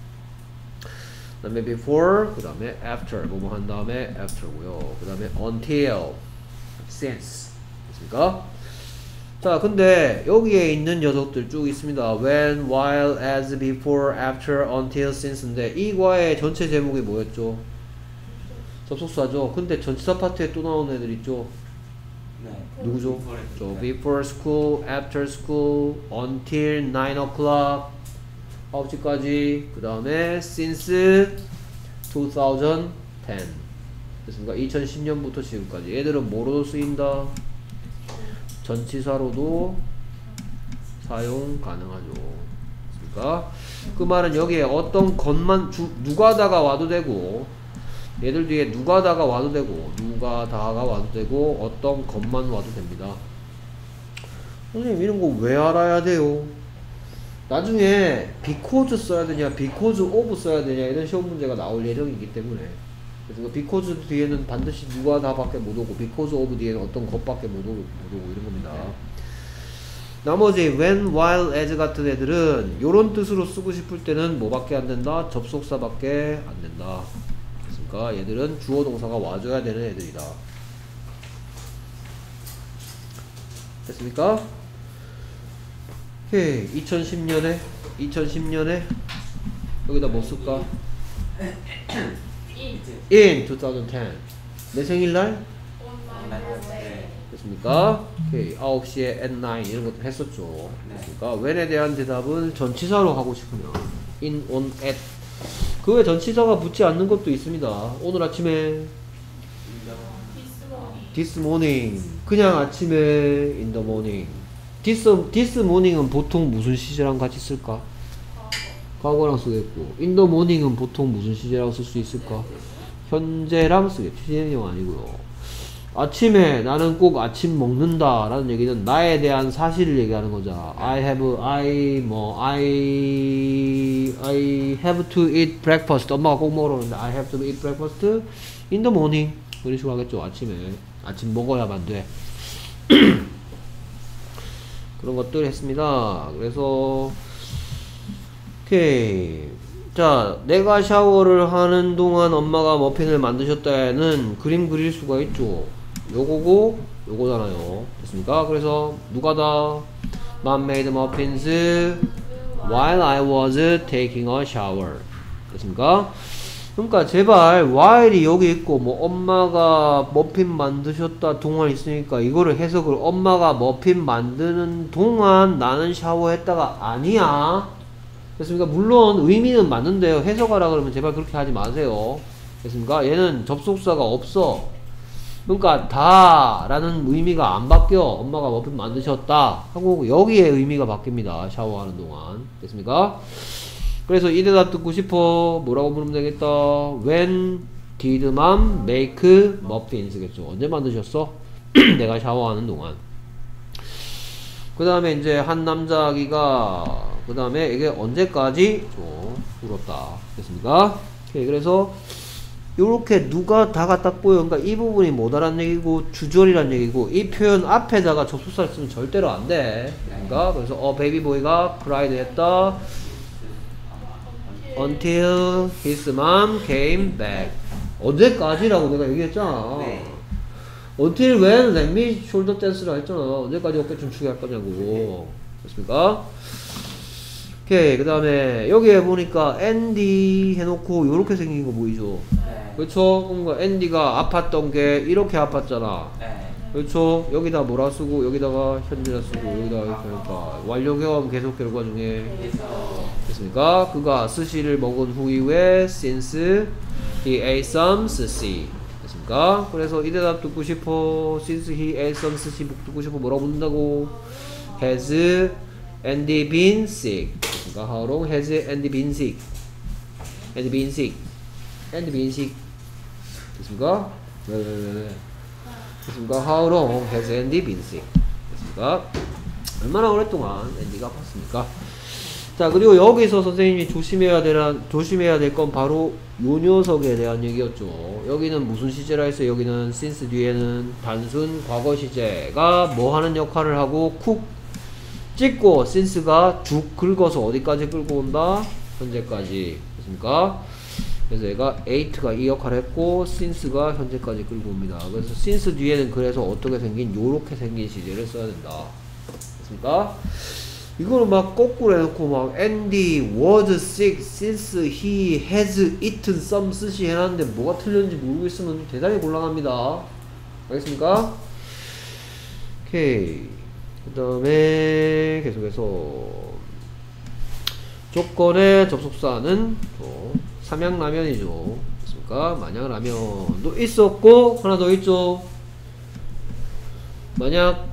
Speaker 1: 그 다음에 before, 그 다음에 after, 뭐뭐 한 다음에 after고요. 그 다음에 until, since. 됐습니까? 자, 근데 여기에 있는 녀석들 쭉 있습니다. when, while, as, before, after, until, since인데 이 과의 전체 제목이 뭐였죠? 접속사죠. 근데 전치사 파트에 또 나오는 애들 있죠?
Speaker 3: 네.
Speaker 1: 누구죠? before school, after school, until 9 o'clock 9시까지 그 다음에 since 2010 됐습니까? 2010년부터 지금까지 얘들은 뭐로도 쓰인다? 전치사로도 사용 가능하죠. 그러니까 그 말은 여기에 어떤 것만 누가다가 와도 되고 얘들 뒤에 누가다가 와도 되고 누가다가 와도 되고 어떤 것만 와도 됩니다. 선생님 이런 거 왜 알아야 돼요? 나중에 because 써야 되냐 because of 써야 되냐 이런 시험 문제가 나올 예정이기 때문에 그래서 because 뒤에는 반드시 누가다 밖에 못 오고 because of 뒤에는 어떤 것밖에 못 오고 이런 겁니다. 나머지 when, while, as 같은 애들은 요런 뜻으로 쓰고 싶을 때는 뭐밖에 안 된다? 접속사밖에 안 된다. 그러니까 얘들은 주어 동사가 와줘야 되는 애들이다. 됐습니까? 오케이. 2010년에 여기다 뭐 쓸까? in 2010 내 생일날? 됐습니까? 오케이. 9시에 at 9 이런 것도 했었죠. 됐습니까? when에 대한 대답은 전치사로 하고 싶으면 in, on, at 그 외 전치사가 붙지 않는 것도 있습니다. 오늘 아침에 this morning 그냥 아침에 in the morning this morning은 보통 무슨 시제랑 같이 쓸까? 과거랑 쓰겠고 in the morning은 보통 무슨 시제랑 쓸 수 있을까? 현재랑 쓰겠죠. 시제형 아니고요. 아침에 나는 꼭 아침 먹는다 라는 얘기는 나에 대한 사실을 얘기하는 거잖아. I have to eat breakfast. 엄마가 꼭 먹으러 오는데 I have to eat breakfast in the morning. 이런 식으로 하겠죠. 아침에. 아침 먹어야만 돼. 그런 것들 했습니다. 그래서 오케이. 자, 내가 샤워를 하는 동안 엄마가 머핀을 만드셨다에는 그림 그릴 수가 있죠. 요거고 요거잖아요. 됐습니까? 그래서 누가다? Mom made muffins while I was taking a shower. 됐습니까? 그러니까 제발 while이 여기 있고 뭐 엄마가 머핀 만드셨다 동안 있으니까 이거를 해석을 엄마가 머핀 만드는 동안 나는 샤워했다가 아니야. 됐습니까? 물론 의미는 맞는데요. 해석하라 그러면 제발 그렇게 하지 마세요. 됐습니까? 얘는 접속사가 없어. 그러니까 다 라는 의미가 안 바뀌어. 엄마가 머핀 만드셨다 하고 여기에 의미가 바뀝니다. 샤워하는 동안. 됐습니까? 그래서 이 대답 듣고 싶어. 뭐라고 물으면 되겠다. When did mom make muffins? 겠죠. 언제 만드셨어? 내가 샤워하는 동안. 그 다음에 이제 한 남자아기가 그 다음에 이게 언제까지 울었다. 됐습니까? 오케이. 그래서 요렇게 누가 다가 딱 보여. 그러니까 이 부분이 뭐다란 얘기고 주절이란 얘기고 이 표현 앞에다가 접속사를 쓰면 절대로 안 돼. 그러니까 그래서 베이비보이가 cried 했다. Until his mom came back. 언제까지라고 내가 얘기했잖아. Until when let me shoulder dance라 했잖아. 언제까지 어깨 춤추게 할 거냐고. 됐습니까? 오케이. 그 다음에 여기에 보니까 앤디 해놓고 요렇게 생긴 거 보이죠? 그렇죠? 그러니까 앤디가 아팠던 게 이렇게 아팠잖아. 그렇죠? 여기다 뭐라 쓰고 여기다가 현재라 쓰고 여기다가 이렇게 하니까 완료 경험 계속 결과 중에 됐습니까? 그가 스시를 먹은 후 이후에 since he ate some sushi. 됐습니까? 그래서 이 대답 듣고 싶어. since he ate some sushi 듣고 싶어. 뭐라고 묻는다고? has Andy been sick. 됐습니까? How long has Andy been sick? Andy been sick. Andy been sick. 됐습니까? 됐습니까? How long has Andy been sick? 됐습니까? 얼마나 오랫동안 앤디가 아팠습니까? 자, 그리고 여기서 선생님이 조심해야 될 건 바로 요 녀석에 대한 얘기였죠. 여기는 무슨 시제라 했어요? 여기는 since 뒤에는 단순 과거 시제가 뭐 하는 역할을 하고 쿡 찍고 since가 쭉 긁어서 어디까지 끌고 온다? 현재까지. 됐습니까? 그래서 얘가 8가 이 역할을 했고 since가 현재까지 끌고 옵니다. 그래서 since 뒤에는 그래서 어떻게 생긴 요렇게 생긴 시제를 써야 된다. 됐습니까? 이거는 막 거꾸로 해놓고 막 Andy was sick since he has eaten some sushi 해놨는데 뭐가 틀렸는지 모르고 있으면 대단히 곤란합니다. 알겠습니까? 오케이. 그 다음에 계속해서 조건의 접속사는 삼양라면이죠. 됐습니까? 만약라면도 있었고 하나 더 있죠. 만약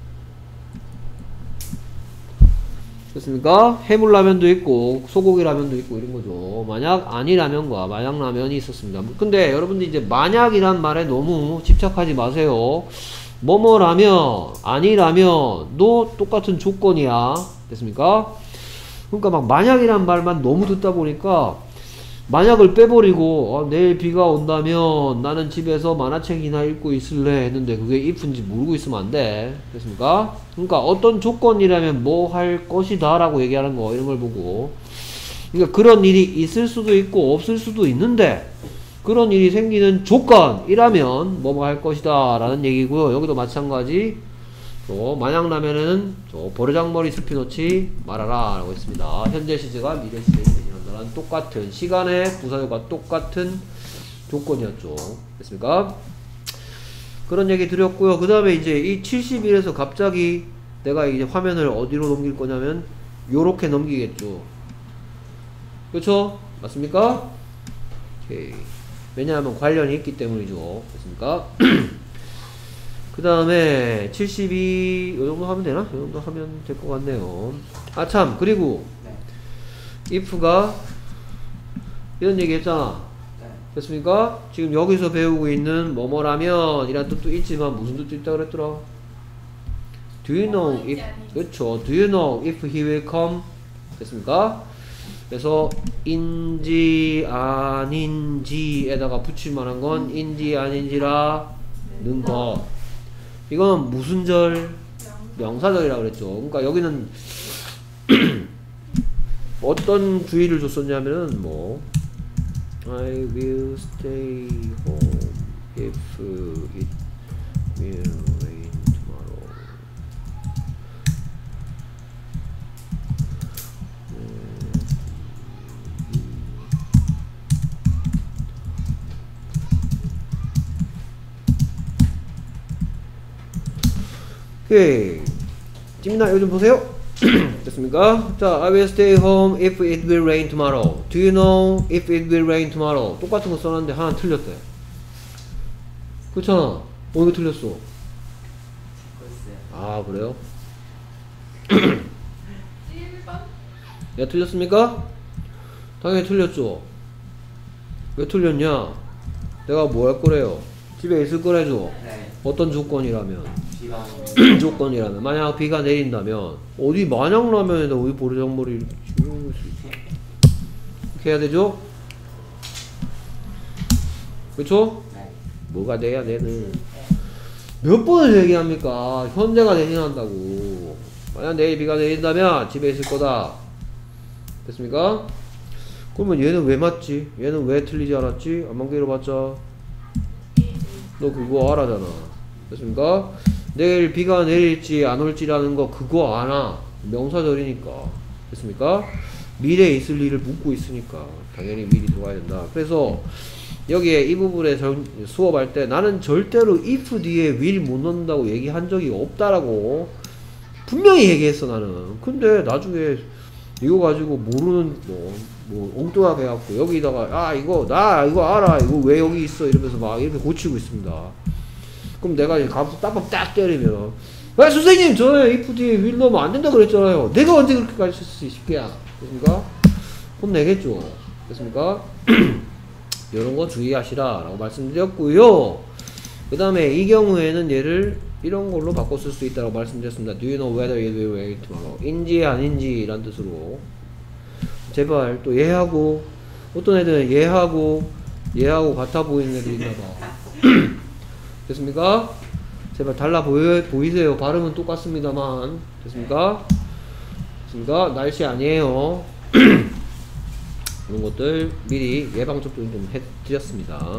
Speaker 1: 됐습니까? 해물라면도 있고 소고기라면도 있고 이런 거죠. 만약 아니라면과 만약라면이 있었습니다. 근데 여러분들 이제 만약이란 말에 너무 집착하지 마세요. 뭐뭐라면 아니라면도 똑같은 조건이야. 됐습니까? 그러니까 막 만약이란 말만 너무 듣다 보니까 만약을 빼버리고 내일 비가 온다면 나는 집에서 만화책이나 읽고 있을래 했는데 그게 if인지 모르고 있으면 안 돼. 됐습니까? 그러니까 어떤 조건이라면 뭐 할 것이다 라고 얘기하는 거 이런 걸 보고 그러니까 그런 일이 있을 수도 있고 없을 수도 있는데 그런 일이 생기는 조건이라면 뭐 할 것이다 라는 얘기고요. 여기도 마찬가지 만약라면에는 버르장머리 습히 놓지 말아라 라고 했습니다. 현재 시제가 미래 시제에 대신한다는 똑같은 시간의 부사절과 똑같은 조건이었죠. 됐습니까? 그런 얘기 드렸고요. 그 다음에 이제 이 71에서 갑자기 내가 이제 화면을 어디로 넘길 거냐면 요렇게 넘기겠죠. 그렇죠? 맞습니까? 오케이. 왜냐하면 관련이 있기 때문이죠. 됐습니까? 그 다음에 72 요정도 하면 되나? 요정도 하면 될 것 같네요. 아 참 그리고 if가 이런 얘기 했잖아. 됐습니까? 지금 여기서 배우고 있는 뭐뭐라면 이란 뜻도 있지만 무슨 뜻도 있다 그랬더라? Do you know if 그렇죠. Do you know if he will come? 됐습니까? 그래서 인지 아닌지에다가 붙일 만한 건 인지 아닌지라는 거. 이거는 무슨 절? 명사절이라고 그랬죠. 그러니까 여기는 어떤 주의를 줬었냐면은 뭐 I will stay home if it will rain tomorrow. 오케이. 찜나 이거 좀 보세요. 됐습니까? 자, I will stay home if it will rain tomorrow. Do you know if it will rain tomorrow? 똑같은 거 써놨는데 하나 틀렸대. 그렇잖아. 이거 틀렸어. 아, 그래요?
Speaker 2: 1번?
Speaker 1: 야, 틀렸습니까? 당연히 틀렸죠. 왜 틀렸냐? 내가 뭐 할 거래요? 집에 있을 거래죠?
Speaker 3: 네.
Speaker 1: 어떤 조건이라면?
Speaker 3: 비가 오는
Speaker 1: 조건이라면. 만약 비가 내린다면 어디 만약라면에다 어디 버르장머리 이렇게 해야 되죠? 그쵸?
Speaker 3: 네.
Speaker 1: 뭐가 돼야 되는 몇 번을 얘기합니까? 현재가 대신한다고. 만약 내일 비가 내린다면 집에 있을 거다. 됐습니까? 그러면 얘는 왜 맞지? 얘는 왜 틀리지 않았지? 안만 길어봤자 너 그거 알아잖아. 됐습니까? 내일 비가 내릴지 안 올지라는 거 그거 아나. 명사절이니까. 됐습니까? 미래에 있을 일을 묻고 있으니까 당연히 미리 들어가야 된다. 그래서 여기에 이 부분에 수업할 때 나는 절대로 if 뒤에 will 못 넣는다고 얘기한 적이 없다라고 분명히 얘기했어 나는. 근데 나중에 이거 가지고 모르는 뭐 엉뚱하게 해갖고 여기다가 나 이거 알아 이거 왜 여기 있어 이러면서 막 이렇게 고치고 있습니다. 그럼 내가 이제 가서 딱밤 딱 때리면 선생님 저 if 뒤에 will 넣으면 안 된다 그랬잖아요. 내가 언제 그렇게 가르쳤어 이 새끼야. 됐습니까? 혼내겠죠. 됐습니까? 이런 거 주의하시라 라고 말씀드렸고요. 그 다음에 이 경우에는 얘를 이런 걸로 바꿔 쓸 수 있다고 말씀드렸습니다. Do you know whether it will rain tomorrow? 인지 아닌지 란 뜻으로 제발 또 얘하고 어떤 애들은 얘하고 같아 보이는 애들이 있나봐. 됐습니까? 제발 달라 보이세요. 발음은 똑같습니다만. 됐습니까? 됐습니까? 날씨 아니에요. 그런 것들 미리 예방접종 좀 해드렸습니다.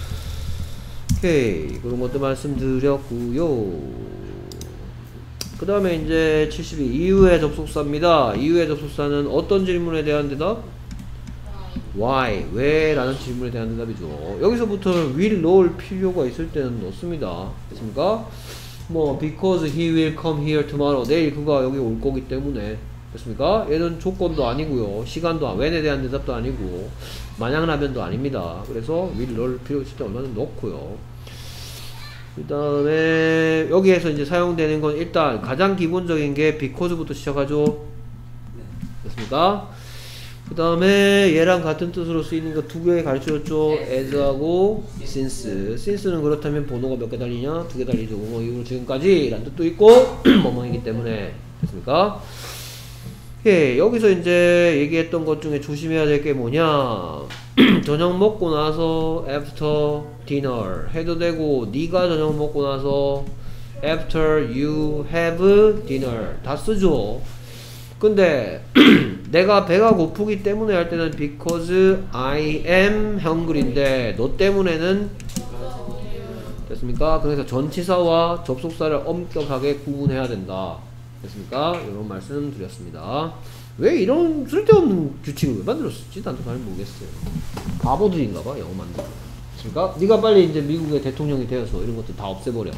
Speaker 1: 오케이. 그런 것들 말씀드렸고요. 그 다음에 이제 72 이후의 접속사입니다. 이후의 접속사는 어떤 질문에 대한 대답? Why? 왜? 라는 질문에 대한 대답이죠. 여기서부터는 will 넣을 필요가 있을 때는 넣습니다. 됐습니까? 뭐 because he will come here tomorrow. 내일 그가 여기 올 거기 때문에. 됐습니까? 얘는 조건도 아니고요. 시간도 when에 대한 대답도 아니고 마냥라면도 아닙니다. 그래서 will 넣을 필요 있을 때 얼마나 넣고요. 그 다음에 여기에서 이제 사용되는 건 일단 가장 기본적인 게 because부터 시작하죠. 됐습니까? 그 다음에 얘랑 같은 뜻으로 쓰이는 거 두 개 가르쳐줬죠. as하고 since는 그렇다면 번호가 몇 개 달리냐? 두 개 달리죠. 뭐 이후로 지금까지 라는 뜻도 있고 뭐뭐이기 때문에. 됐습니까? 예, 여기서 이제 얘기했던 것 중에 조심해야 될 게 뭐냐? 저녁 먹고 나서 after dinner 해도 되고 네가 저녁 먹고 나서 after you have dinner 다 쓰죠. 근데 내가 배가 고프기 때문에 할 때는 because I am hungry인데 너 때문에는 됐습니까? 그래서 전치사와 접속사를 엄격하게 구분해야 된다. 됐습니까? 이런 말씀 드렸습니다. 왜 이런 쓸데없는 규칙을 왜 만들었을지 나도 잘 모르겠어요. 바보들인가봐 영어 만들고. 됐습니까? 네가 빨리 이제 미국의 대통령이 되어서 이런 것들 다 없애버려.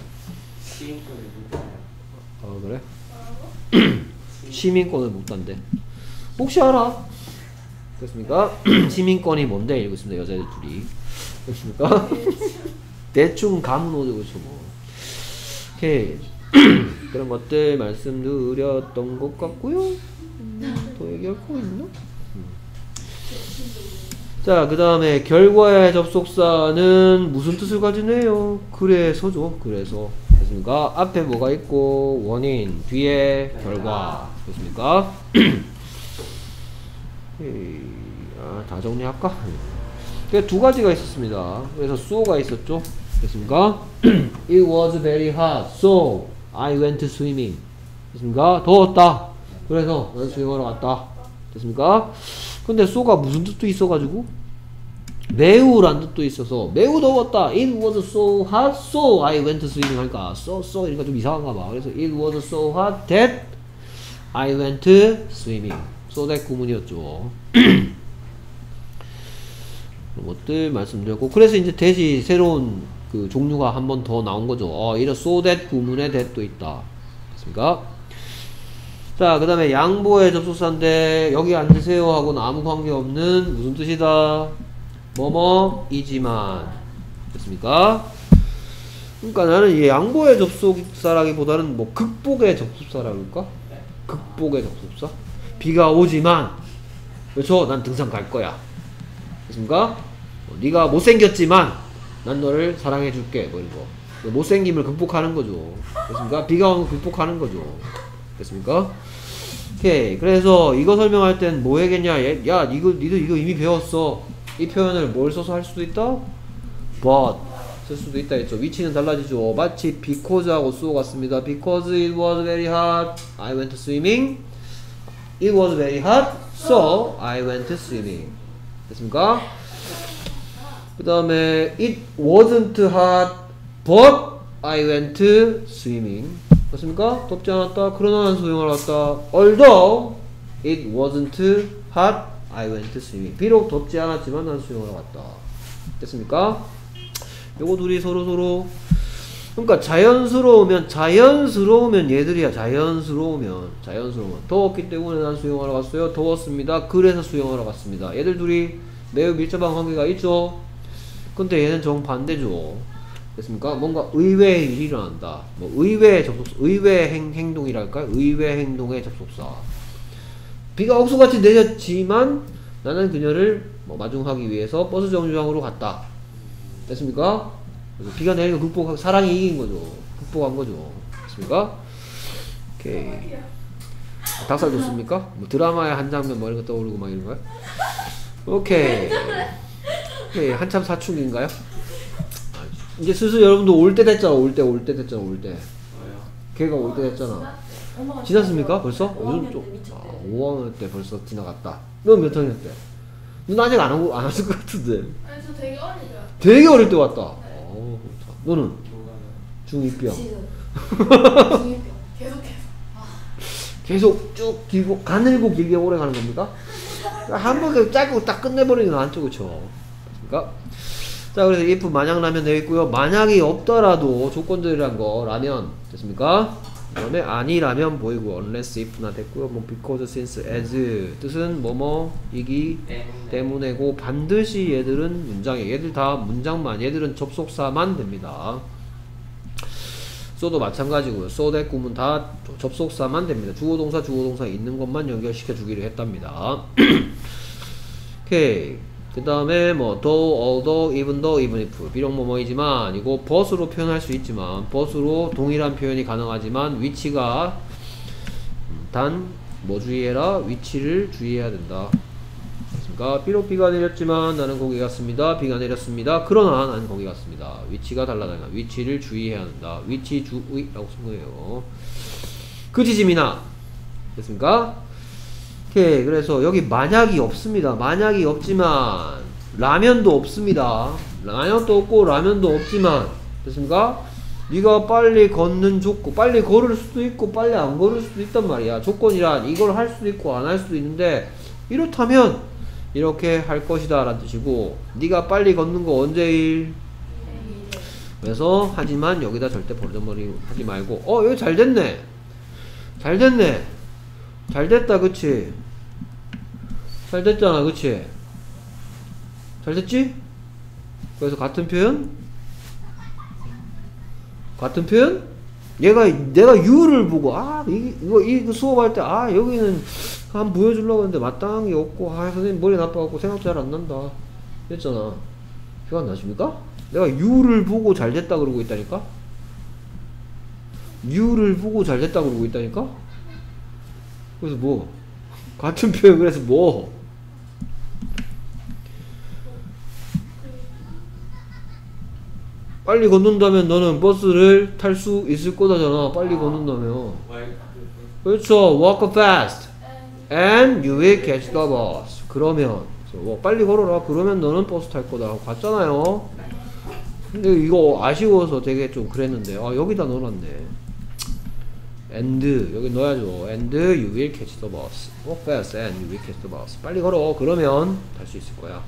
Speaker 1: 아 그래? 시민권을 못 단대. 혹시 알아? 됐습니까? 시민권이 뭔데? 이러고 있습니다. 여자애들 둘이. 됐습니까? 대충 감은 오죠. 그렇죠 뭐. 오케이. 그런 것들 말씀드렸던 것 같고요. 더 얘기할 거 있나? 자, 그 다음에 결과의 접속사는 무슨 뜻을 가지네요? 그래서죠. 그래서. 됐습니까? 앞에 뭐가 있고 원인, 뒤에 결과. 됐습니까? 다 정리할까? 두 가지가 있었습니다. 그래서 so가 있었죠. 됐습니까? It was very hot, so I went swimming. 됐습니까? 더웠다. 그래서 난 수영하러 갔다. 됐습니까? 근데 so가 무슨 뜻도 있어가지고 매우란 뜻도 있어서 매우 더웠다. It was so hot, so I went swimming 하니까 so 이러니까 좀 이상한가 봐. 그래서 it was so hot that I went swimming. so that 구문이었죠. 그런 것들 말씀드렸고 그래서 이제 대시 새로운 그 종류가 한 번 더 나온 거죠. 이런 so that 구문에 that도 있다. 됐습니까? 자, 그 다음에 양보의 접속사인데 여기 앉으세요 하고는 아무 관계없는 무슨 뜻이다? 뭐뭐이지만. 됐습니까? 그러니까 나는 이 양보의 접속사라기보다는 뭐 극복의 접속사라 그럴까? 극복의 접속사? 비가 오지만 그렇죠? 난 등산 갈 거야. 됐습니까? 네가 못생겼지만 난 너를 사랑해 줄게. 뭐 이런 거. 못생김을 극복하는 거죠. 됐습니까? 비가 오면 극복하는 거죠. 됐습니까? 오케이. 그래서 이거 설명할 땐 뭐 해야겠냐? 야, 니도 이거 이미 배웠어. 이 표현을 뭘 써서 할 수도 있다? but 쓸 수도 있다 했죠. 위치는 달라지죠. 마치 because하고 so 같습니다. Because it was very hot, I went swimming. It was very hot, so I went swimming. 됐습니까? 그 다음에 it wasn't hot, but I went swimming. 됐습니까? 덥지 않았다. 그러나 난 수영하러 갔다. Although it wasn't hot, I went swimming. 비록 덥지 않았지만 난 수영하러 갔다. 됐습니까? 요거 둘이 서로 그러니까 자연스러우면 얘들이야. 자연스러우면 더웠기 때문에 난 수영하러 갔어요. 더웠습니다. 그래서 수영하러 갔습니다. 얘들 둘이 매우 밀접한 관계가 있죠. 근데 얘는 정반대죠. 됐습니까? 뭔가 의외의 일이 일어난다. 뭐 의외의 접속사, 의외의 행동이랄까요? 의외의 행동의 접속사. 비가 억수같이 내렸지만 나는 그녀를 마중하기 위해서 버스 정류장으로 갔다. 됐습니까? 그래서 비가 내리고 사랑이 이긴 거죠. 극복한 거죠. 됐습니까? 오케이. 닭살 돋습니까? 뭐 드라마의 한 장면 뭐 이런 거 떠오르고 막 이런 거요? 오케이. 오케이. 한참 사춘기인가요? 이제 슬슬 여러분도 올 때 됐잖아. 올 때 됐잖아. 올 때.
Speaker 3: 뭐요?
Speaker 1: 걔가 올 때 됐잖아.
Speaker 2: 엄마가
Speaker 1: 지났습니까? 벌써?
Speaker 2: 5학년
Speaker 1: 요즘
Speaker 2: 때 미쳤대.
Speaker 1: 5학년 때 벌써 지나갔다. 너 몇 학년 때? 넌 아직 안 왔을 것 같은데.
Speaker 2: 아니 저 되게 어릴 때 왔어요.
Speaker 1: 되게 어릴 때 왔다.
Speaker 2: 네.
Speaker 1: 너는?
Speaker 3: 뭐가
Speaker 1: 중2병.
Speaker 2: 지금 중이병 계속해서
Speaker 1: 계속 쭉 길고 가늘고 길게 오래 가는 겁니까? 한 번에 짧고 딱 끝내버리는 건 안죠, 그쵸? 그러니까 자, 그래서 if 만약라면 되어 있고요. 만약이 없더라도 조건들이란 거 라면 됐습니까? 그다음에 아니라면 보이고 unless if나 됐고요. 뭐 because, since, as 뜻은 뭐뭐이기 때문에고 반드시 얘들은 문장에 얘들 다 문장만 얘들은 접속사만 됩니다. so도 마찬가지고요. so that 구문 다 접속사만 됩니다. 주어동사 있는 것만 연결시켜 주기로 했답니다. 오케이. 그 다음에 뭐 though, although, even though, even if 비록 뭐뭐이지만 이거 but으로 표현할 수 있지만 but으로 동일한 표현이 가능하지만 위치가 단 뭐 주의해라? 위치를 주의해야 된다. 그러니까 비록 비가 내렸지만 나는 거기 갔습니다. 비가 내렸습니다. 그러나 나는 거기 갔습니다. 위치가 달라다니까 위치를 주의해야 한다. 위치 주의라고 쓴 거예요. 그 지짐이나 됐습니까? 오케이. 그래서 여기 만약이 없습니다. 만약이 없지만 라면도 없습니다. 라면도 없고 라면도 없지만 됐습니까? 네가 빨리 걷는 조건, 빨리 걸을 수도 있고 빨리 안 걸을 수도 있단 말이야. 조건이란 이걸 할 수도 있고 안 할 수도 있는데 이렇다면 이렇게 할 것이다 라는 뜻이고 네가 빨리 걷는 거 언제일? 그래서 하지만 여기다 절대 버르장머리 하지 말고 여기 잘 됐네. 잘 됐네. 잘 됐다 그치? 잘 됐잖아 그치? 잘 됐지? 그래서 같은 표현? 같은 표현? 내가 you를 보고 이거 수업할 때 여기는 한번 보여주려고 했는데 마땅한 게 없고 선생님 머리 나빠갖고 생각 잘 안 난다 했잖아. 기억 안 나십니까? 내가 you를 보고 잘 됐다 그러고 있다니까? you를 보고 잘 됐다 그러고 있다니까? 그래서 뭐 같은 표현 그래서 뭐 빨리 걷는다면 너는 버스를 탈 수 있을 거다잖아. 빨리 걷는다면. 그렇죠. walk fast and you will catch the bus. 그러면 빨리 걸어라. 그러면 너는 버스 탈 거다 하고 갔잖아요. 근데 이거 아쉬워서 되게 좀 그랬는데 여기다 넣어놨네. and 여기 넣어야죠. and you will catch the bus. walk fast and you will catch the bus. 빨리 걸어. 그러면 탈 수 있을 거야.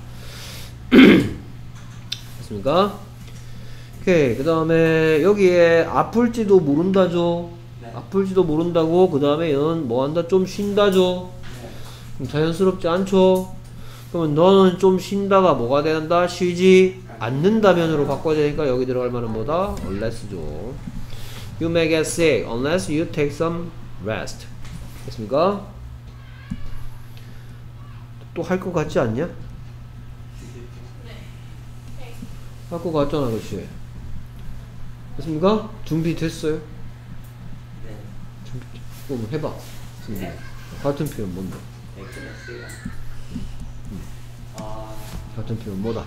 Speaker 1: 됐습니까? 오케이. 그 다음에 여기에 아플지도 모른다죠.
Speaker 3: 네.
Speaker 1: 아플지도 모른다고. 그 다음에 얘는 뭐 한다? 좀 쉰다죠.
Speaker 3: 네.
Speaker 1: 자연스럽지 않죠. 그러면 너는 좀 쉰다가 뭐가 된다? 쉬지 않는다면으로 바꿔야 되니까 여기 들어갈 말은 뭐다? unless죠. You may get sick unless you take some rest. 됐습니까? 또 할 것 같지 않냐? 할 것 같잖아, 그렇지? 됐습니까? 준비됐어요?
Speaker 3: 네.
Speaker 1: 준비. 그럼 해봐. 준비. 같은 표현 뭔데?
Speaker 3: 네, 끝났어요.
Speaker 1: 같은 표현 뭐다?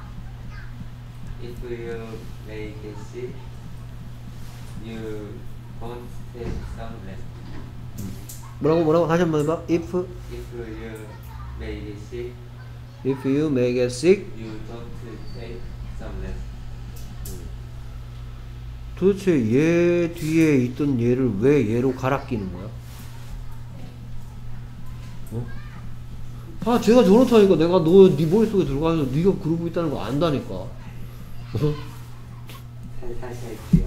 Speaker 3: If you make it sick, you won't take some rest.
Speaker 1: 뭐라고? 다시 한번 해봐. If
Speaker 3: If you make it sick,
Speaker 1: you may get sick.
Speaker 3: you don't take some rest.
Speaker 1: 도대체 얘 뒤에 있던 얘를 왜 얘로 갈아 끼는 거야? 제가 저렇다니까 내가 네 머릿속에 들어가서 네가 그러고 있다는 거 안다니까.
Speaker 3: 다시 할게요.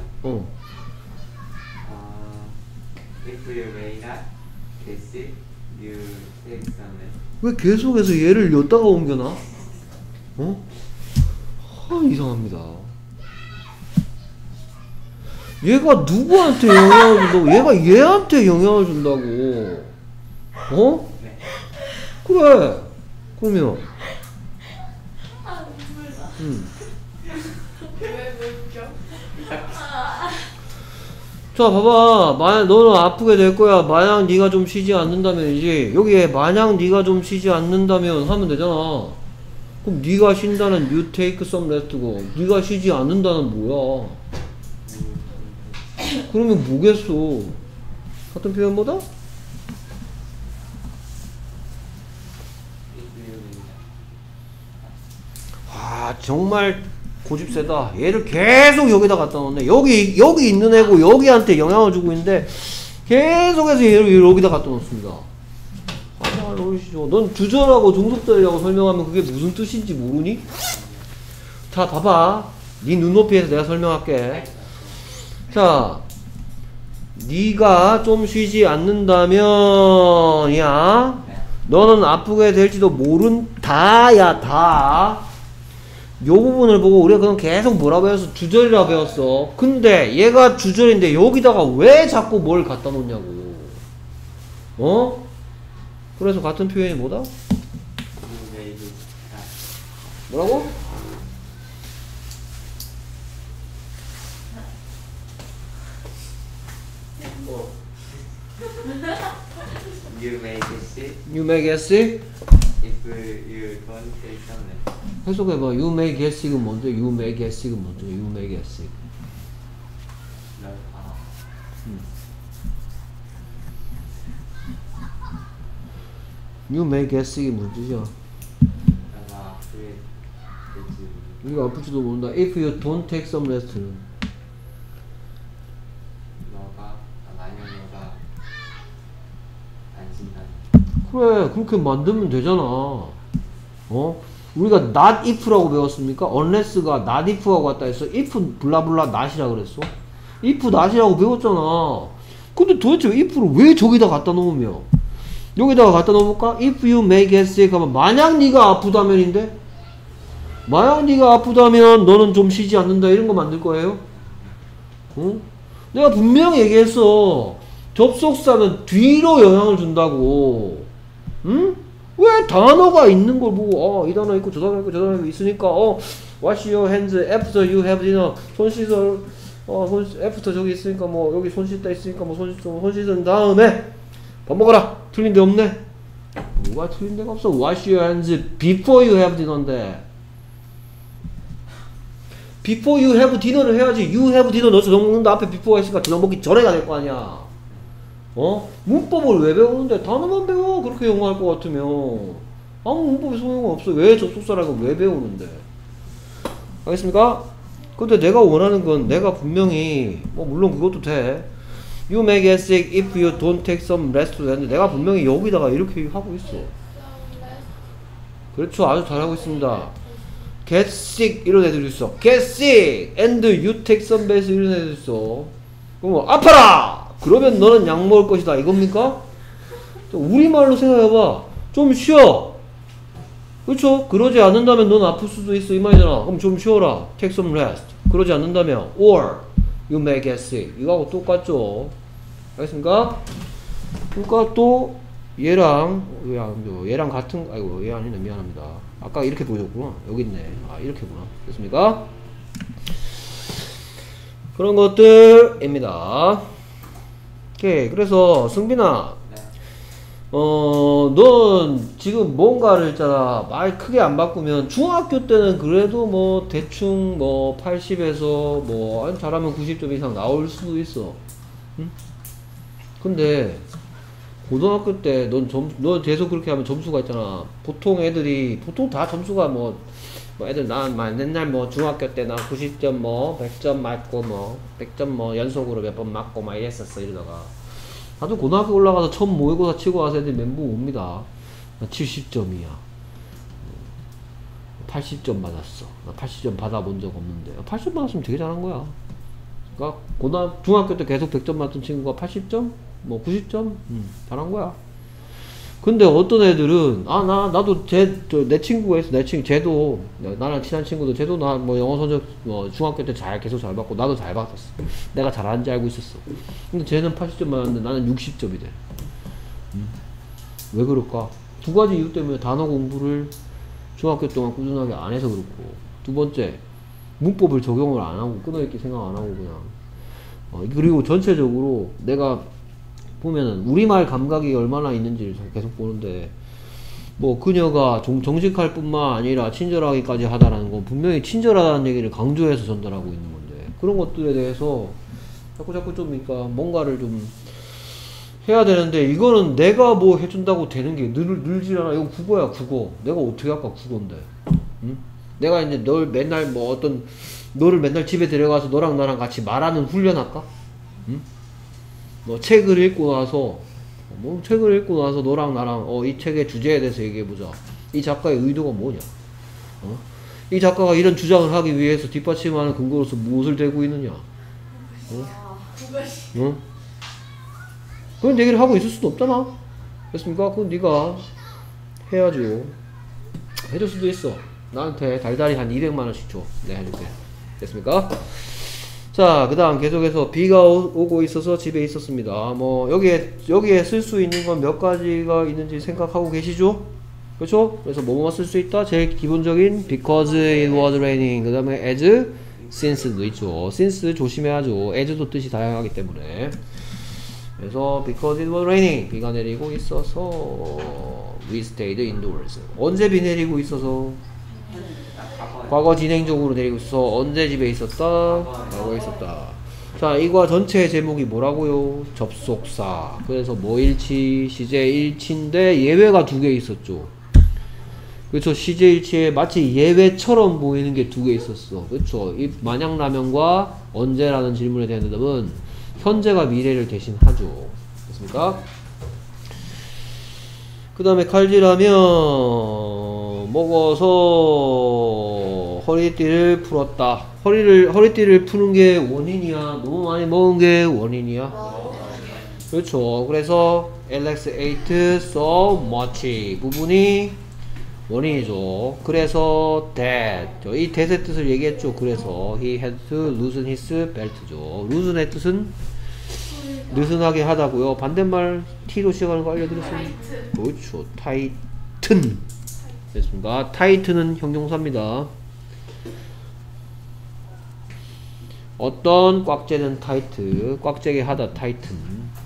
Speaker 3: If you may not get sick, you take some rest.
Speaker 1: 왜 계속해서 얘를 여기다가 옮겨놔? 이상합니다. 얘가 누구한테 영향을 준다고? 얘가 얘한테 영향을 준다고.
Speaker 3: 네.
Speaker 1: 그래. 그러면.
Speaker 2: 왜 웃겨?
Speaker 1: 자, 봐봐. 만약 너는 아프게 될 거야. 만약 네가 좀 쉬지 않는다면이지. 여기에 만약 네가 좀 쉬지 않는다면 하면 되잖아. 그럼 네가 쉰다는 you take some rest고 네가 쉬지 않는다는 뭐야? 그러면 뭐겠어? 같은 표현보다?
Speaker 3: If you may
Speaker 1: 아, 정말 고집 세다. 얘를 계속 여기다 갖다 놓네. 여기 있는 애고 여기한테 영향을 주고 있는데 계속해서 얘를 여기다 갖다 놓습니다. 아, 놓으시죠. 넌 주절하고 종속절이라고 설명하면 그게 무슨 뜻인지 모르니? 자, 봐봐. 네 눈높이에서 내가 설명할게. 자, 네가 좀 쉬지 않는다면 야 너는 아프게 될지도 모른다야 다. 요 부분을 보고 우리가 그냥 계속 뭐라고 해서 주절이라고 배웠어. 근데 얘가 주절인데 여기다가 왜 자꾸 뭘 갖다 놓냐고. 어? 그래서 같은 표현이 뭐다?
Speaker 3: you may be
Speaker 1: 뭐라고?
Speaker 3: You may get sick
Speaker 1: You may get sick?
Speaker 3: if you don't take some rest.
Speaker 1: 해석해봐. You may get sick은 뭔데? You may get sick은 뭔데? You may get sick.
Speaker 3: 너
Speaker 1: You may get sick이 무슨 뜻이야?
Speaker 3: 너가 아프게 될지
Speaker 1: 우리가 아플지도 모른다. If you don't take some rest.
Speaker 3: 만약 너가 안 쉰다.
Speaker 1: 그래, 그렇게 만들면 되잖아. 어? 우리가 not if라고 배웠습니까? unless가 not if하고 같다 했어. if 블라블라 not이라 그랬어. if not이라고 배웠잖아. 근데 도대체 if를 왜 저기다 갖다 놓으며? 여기다가 갖다 놓을까? if you may get sick 하면 만약 네가 아프다면인데? 만약 네가 아프다면 너는 좀 쉬지 않는다 이런 거 만들 거예요? 응? 내가 분명히 얘기했어. 접속사는 뒤로 영향을 준다고. 응? 왜 단어가 있는 걸 보고 이 단어 있고 저 단어 있고 저 단어 있고 있으니까 wash your hands after you have dinner. 손 씻어. after 저기 있으니까 뭐 여기 손 씻다 있으니까 뭐 손 씻은 다음에 밥 먹어라. 틀린 데 없네. 뭐가 틀린 데가 없어. wash your hands before you have dinner인데. before you have dinner를 해야지. you have dinner 넣어서 저녁 먹는다 앞에 before가 있으니까 저녁 먹기 전에가 될 거 아니야. 문법을 왜 배우는데 단어만 배워. 그렇게 영어할 것 같으면 아무 문법이 소용없어. 왜 접속사라고 왜 배우는데. 알겠습니까? 근데 내가 원하는 건 내가 분명히 물론 그것도 돼. You may get sick if you don't take some rest 되는데 내가 분명히 여기다가 이렇게 하고 있어. 그렇죠. 아주 잘하고 있습니다. get sick 이런 애들도 있어. get sick and you take some rest 이런 애들도 있어. 그럼 아파라! 그러면 너는 약 먹을 것이다 이겁니까? 우리말로 생각해봐. 좀 쉬어. 그렇죠? 그러지 않는다면 넌 아플 수도 있어 이 말이잖아. 그럼 좀 쉬어라. take some rest. 그러지 않는다면 or you may get sick. 이거하고 똑같죠? 알겠습니까? 그러니까 또 얘랑 같은 아이고 얘 아니네 미안합니다. 아까 이렇게 보여줬구나. 여기 있네. 이렇게구나. 됐습니까? 그런 것들입니다. 오케이. 그래서 승빈아 넌 지금 뭔가를 있잖아. 말 크게 안 바꾸면 중학교 때는 그래도 뭐 대충 뭐 80에서 뭐 잘하면 90점 이상 나올 수도 있어. 응? 근데 고등학교 때 넌 계속 그렇게 하면 점수가 있잖아. 보통 다 점수가 애들 난 맨날 중학교 때 나 90점 100점 맞고 100점 연속으로 몇 번 맞고 이랬었어 이러다가 나도 고등학교 올라가서 처음 모의고사 치고 와서 애들 멘붕 옵니다. 나 70점이야. 80점 받았어. 나 80점 받아본 적 없는데 80점 받았으면 되게 잘한 거야. 그러니까 중학교 때 계속 100점 맞던 친구가 80점? 90점? 잘한 거야. 근데 어떤 애들은 나도 내 친구가 있어. 쟤도 나랑 친한 친구도 쟤도 나 영어 성적 중학교 때 계속 잘 받고 나도 잘 받았어. 내가 잘하는지 알고 있었어. 근데 쟤는 80점 맞았는데 나는 60점이 돼. 왜 그럴까? 두 가지 이유 때문에 단어 공부를 중학교 동안 꾸준하게 안 해서 그렇고, 두 번째 문법을 적용을 안 하고 끊어있기 생각 안 하고 그냥 그리고 전체적으로 내가 보면은 우리말 감각이 얼마나 있는지를 계속 보는데 뭐 그녀가 정직할 뿐만 아니라 친절하기까지 하다라는 건 분명히 친절하다는 얘기를 강조해서 전달하고 있는 건데 그런 것들에 대해서 자꾸 좀 그러니까 뭔가를 좀 해야 되는데 이거는 내가 뭐 해준다고 되는 게 늘질 않아. 이거 국어야 국어. 내가 어떻게 할까 국어인데. 응? 내가 이제 널 맨날 뭐 어떤 너를 맨날 집에 데려가서 너랑 나랑 같이 말하는 훈련할까? 응? 너 책을 읽고 나서 너랑 나랑 이 책의 주제에 대해서 얘기해보자. 이 작가의 의도가 뭐냐? 이 작가가 이런 주장을 하기 위해서 뒷받침하는 근거로서 무엇을 대고 있느냐? 그런 얘기를 하고 있을 수도 없잖아. 됐습니까? 그건 네가 해야죠. 해줄 수도 있어. 나한테 달달이 한 200만원씩 줘. 내가 해줄게. 됐습니까? 자, 그 다음 계속해서 비가 오고 있어서 집에 있었습니다. 뭐 여기에 쓸 수 있는 건 몇 가지가 있는지 생각하고 계시죠? 그렇죠? 그래서 뭐뭐 쓸 수 있다? 제일 기본적인 because it was raining. 그 다음에 as, since도 있죠. since 조심해야죠. as도 뜻이 다양하기 때문에. 그래서 because it was raining. 비가 내리고 있어서 we stayed indoors. 언제 비 내리고 있어서? 과거 진행적으로 내리고 있어. 언제 집에 있었다? 과거에 있었다. 자, 이과 전체의 제목이 뭐라고요? 접속사. 그래서 뭐 일치, 시제 일치인데 예외가 2개 있었죠. 그렇죠. 시제 일치에 마치 예외처럼 보이는 게 2개 있었어. 그렇죠. 이 만약라면과 언제라는 질문에 대한 대답은 현재가 미래를 대신하죠. 됐습니까? 그 다음에 칼질하면 먹어서 허리띠를 풀었다. 허리띠를 푸는 게 원인이야? 너무 많이 먹은 게 원인이야? 그렇죠. 그래서 Alex ate so much 부분이 원인이죠. 그래서 that 이 that의 뜻을 얘기했죠. 그래서 he had to loosen his belt죠. loosen의 뜻은 느슨하게 하다고요. 반대말 t로 시작하는 거 알려드렸어요. 그렇죠. tighten 됐습니다. tight는 형용사입니다. 어떤 꽉재는 tight, 꽉재게 하다 tighten.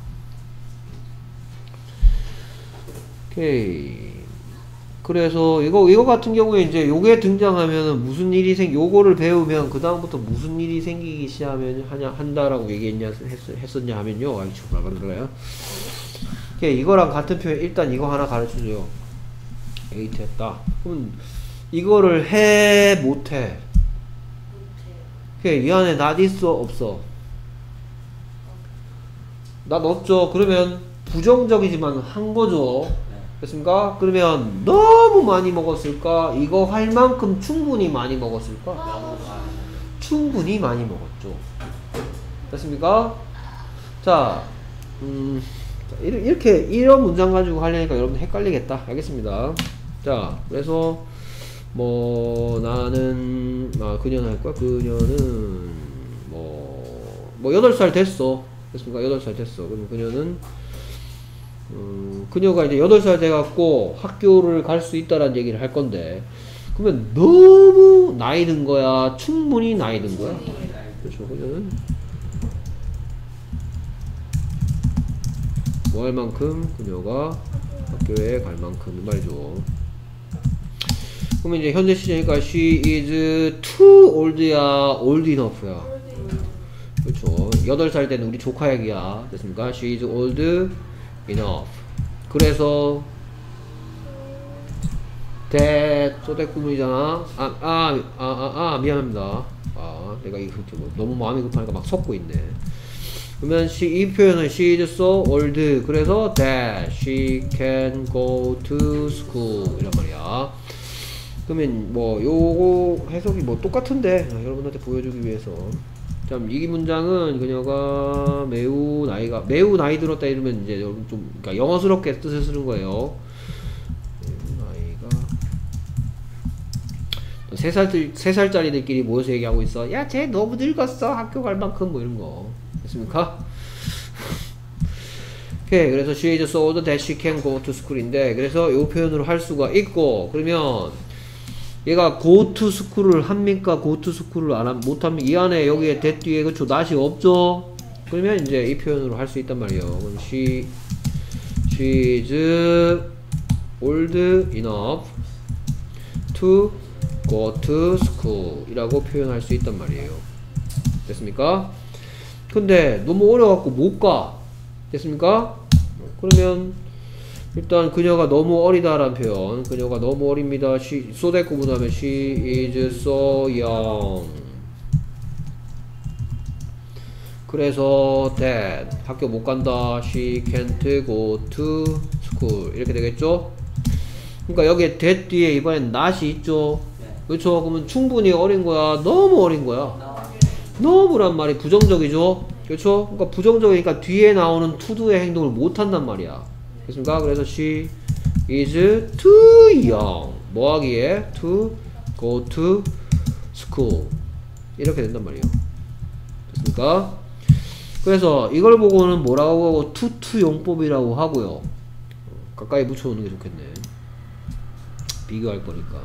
Speaker 1: 오케이. 그래서 이거 같은 경우에 이제 요게 등장하면은 무슨 일이 요거를 배우면 그 다음부터 무슨 일이 생기기 시작하면 한다라고 했었냐 하면요. 아이 참 말만들어요. 이거랑 같은 표현 일단 이거 하나 가르쳐줘요. 에이트 했다. 그럼 이거를 해 못해? 이 안에 not 있어 없어? not 없죠. 그러면 부정적이지만 한 거죠. 됐습니까? 그러면 너무 많이 먹었을까? 이거 할 만큼 충분히 많이 먹었을까? 충분히 많이 먹었죠. 됐습니까? 자, 이런 문장 가지고 하려니까 여러분 헷갈리겠다. 알겠습니다. 자, 그래서 뭐 나는 그녀는 할 거야. 그녀는 뭐 8살 됐어. 됐습니까? 8살 됐어. 그럼 그녀는 그녀가 이제 8살 돼갖고 학교를 갈 수 있다라는 얘기를 할 건데, 그러면 너무 나이 든 거야? 충분히 나이 든 거야? 그렇죠. 그녀는 뭐 할 만큼? 그녀가 학교에 갈 만큼 말이죠. 그러면 이제 현재 시제니까 she is too old야, old enough야. 그렇죠. 8살 된 우리 조카 얘기야. 됐습니까? she is old enough. 그래서 that 구문이잖아. 미안합니다. 내가 이거 너무 마음이 급하니까 막 섞고 있네. 그러면 이 표현은 she is so old. 그래서 that she can go to school 이란 말이야. 그러면 뭐 요거 해석이 뭐 똑같은데 여러분한테 보여주기 위해서. 참, 이 문장은 그녀가 매우 나이 들었다 이러면 이제 여러분 좀 그러니까 영어스럽게 뜻을 쓰는 거예요. 나이가 3살짜리들끼리 모여서 얘기하고 있어. 야, 쟤 너무 늙었어. 학교 갈 만큼 뭐 이런 거. 됐습니까? 오케이. 그래서 she is so old that she can go to school인데, 그래서 이 표현으로 할 수가 있고, 그러면 얘가 go to school을 합니까? go to school을 못합니까? 이 안에 여기에 that 뒤에 그쵸? not이 없죠? 그러면 이제 이 표현으로 할 수 있단 말이에요. 그럼 she is old enough to go to school 이라고 표현할 수 있단 말이에요. 됐습니까? 근데 너무 어려갖고 못 가. 됐습니까? 그러면 일단 그녀가 너무 어리다라는 표현. 그녀가 너무 어립니다. so that 구분하면 she is so young. 그래서 that 학교 못 간다. she can't go to school 이렇게 되겠죠? 그러니까 여기에 that 뒤에 이번엔 not이 있죠? 그렇죠? 그러면 충분히 어린 거야? 너무 어린 거야? 너무란 말이 부정적이죠? 그렇죠? 그러니까 부정적이니까 뒤에 나오는 to도의 행동을 못 한단 말이야. 됐습니까? 그래서 she is too young. 뭐 하기에? to go to school. 이렇게 된단 말이에요. 됐습니까? 그래서 이걸 보고는 뭐라고 하고 to 용법이라고 하고요. 가까이 붙여놓는 게 좋겠네. 비교할 거니까.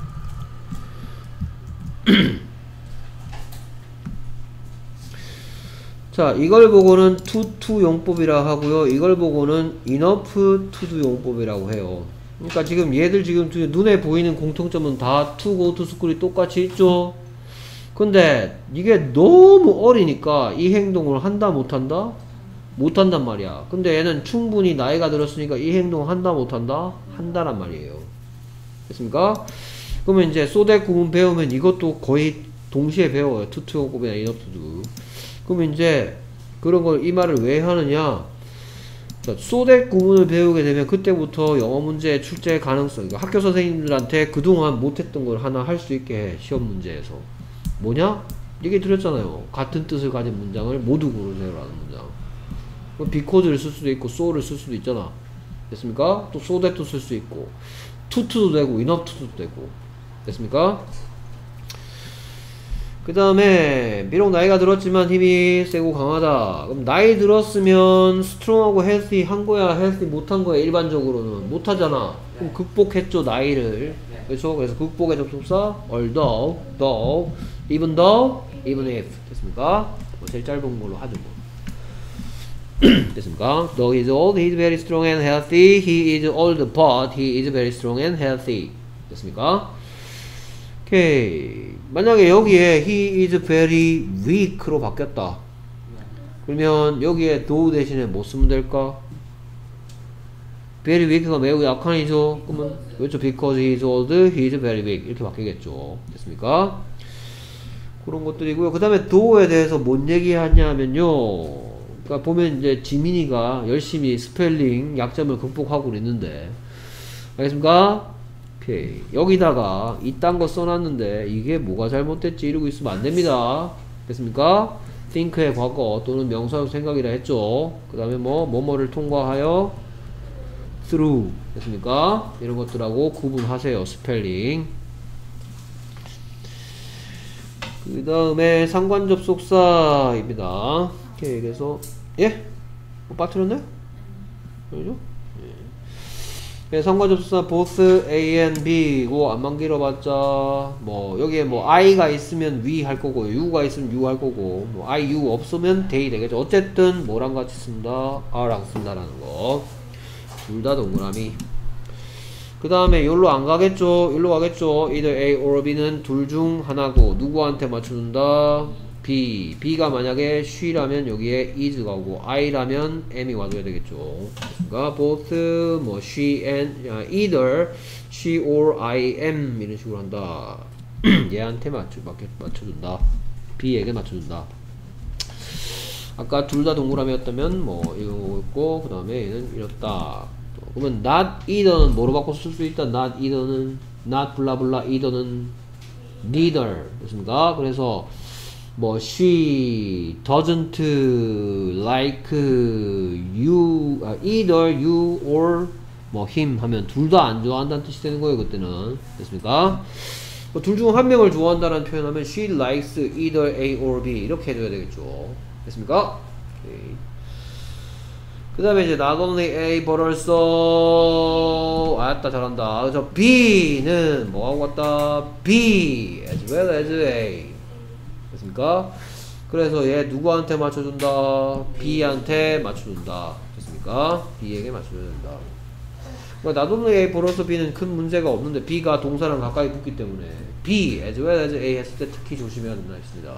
Speaker 1: 자, 이걸 보고는 to 용법이라 하고요. 이걸 보고는 enough to do 용법이라고 해요. 그러니까 지금 얘들 지금 눈에 보이는 공통점은 다 to go to school이 똑같이 있죠. 근데 이게 너무 어리니까 이 행동을 한다 못한다? 못한단 말이야. 근데 얘는 충분히 나이가 들었으니까 이 행동 한다 못한다? 한다란 말이에요. 됐습니까? 그러면 이제 so that 구문 배우면 이것도 거의 동시에 배워요. to 용법이나 enough to do. 그럼 이제 그런 걸 이 말을 왜 하느냐? 자, so that 구문을 배우게 되면 그때부터 영어 문제 출제 가능성, 그러니까 학교 선생님들한테 그동안 못했던 걸 하나 할 수 있게 해. 시험 문제에서. 뭐냐? 얘기 드렸잖아요. 같은 뜻을 가진 문장을 모두 고르세요라는 문장. because를 쓸 수도 있고 so를 쓸 수도 있잖아. 됐습니까? 또 so that도 쓸 수 있고 to도 되고 enough to도 되고. 됐습니까? 그 다음에 비록 나이가 들었지만 힘이 세고 강하다. 그럼 나이 들었으면 strong하고 healthy 한 거야, healthy 못한 거야? 일반적으로는 못하잖아. 그럼 극복했죠, 나이를. 그렇죠? 그래서 극복의 접속사 although, though, even though, even if. 됐습니까? 뭐 제일 짧은 걸로 하죠 뭐. 됐습니까? Though he is old, he is very strong and healthy. He is old, but he is very strong and healthy. 됐습니까? 오케이. 만약에 여기에 he is very weak로 바뀌었다. 그러면 여기에 though 대신에 뭐 쓰면 될까? very weak가 매우 약한이죠. 그러면 그렇죠? Because he is old, he is very weak 이렇게 바뀌겠죠. 됐습니까? 그런 것들이고요. 그 다음에 though 대해서 뭔 얘기하냐면요. 그러니까 보면 이제 지민이가 열심히 스펠링 약점을 극복하고 있는데, 알겠습니까? 오케이. 여기다가 이딴 거 써놨는데 이게 뭐가 잘못됐지 이러고 있으면 안 됩니다. 됐습니까? think의 과거 또는 명사적 생각이라 했죠. 그 다음에 뭐뭐를 통과하여 through. 됐습니까? 이런 것들하고 구분하세요. 스펠링. 그 다음에 상관접속사입니다. 오케이. 그래서 예? 뭐 빠뜨렸나요? 그죠? 예. 상관접속사 both A and B고 안만 길어봤자 뭐 여기에 뭐 I가 있으면 we 할 거고 U가 있으면 you 할 거고 뭐 I, U 없으면 they 되겠죠. 어쨌든 뭐랑 같이 쓴다? R랑 쓴다라는 거. 둘 다 동그라미. 그 다음에 여기로 안 가겠죠? 여기로 가겠죠? either A or B는 둘 중 하나고 누구한테 맞춰준다? B. B가 만약에 she라면 여기에 is가 오고 I라면 M이 와줘야 되겠죠. 그러니까 both 뭐 she and either she or I am 이런 식으로 한다. 얘한테 맞춰준다. B에게 맞춰준다. 아까 둘 다 동그라미였다면 뭐 이거 있고 그 다음에 얘는 이렇다. 그러면 not either는 뭐로 바꿔 쓸 수 있다? not either는 not 블라블라 either는 neither 됐습니까? 그래서 뭐 she doesn't like you either you or 뭐 him 하면 둘 다 안 좋아한다는 뜻이 되는 거예요. 그때는 됐습니까? 뭐 둘 중 한 명을 좋아한다는 표현하면 she likes either A or B 이렇게 해줘야 되겠죠. 됐습니까? 그 다음에 이제 not only A but also 아따 잘한다. 그래서 B는 뭐하고 같다? B as well as A 됐습니까? 그래서 얘 누구한테 맞춰준다? B한테 맞춰준다. 됐습니까? B에게 맞춰줘야 된다. 그러니까 나도는 A 플러스 B는 큰 문제가 없는데 B가 동사랑 가까이 붙기 때문에 B as well as A 했을 때 특히 조심해야 된다 했습니다.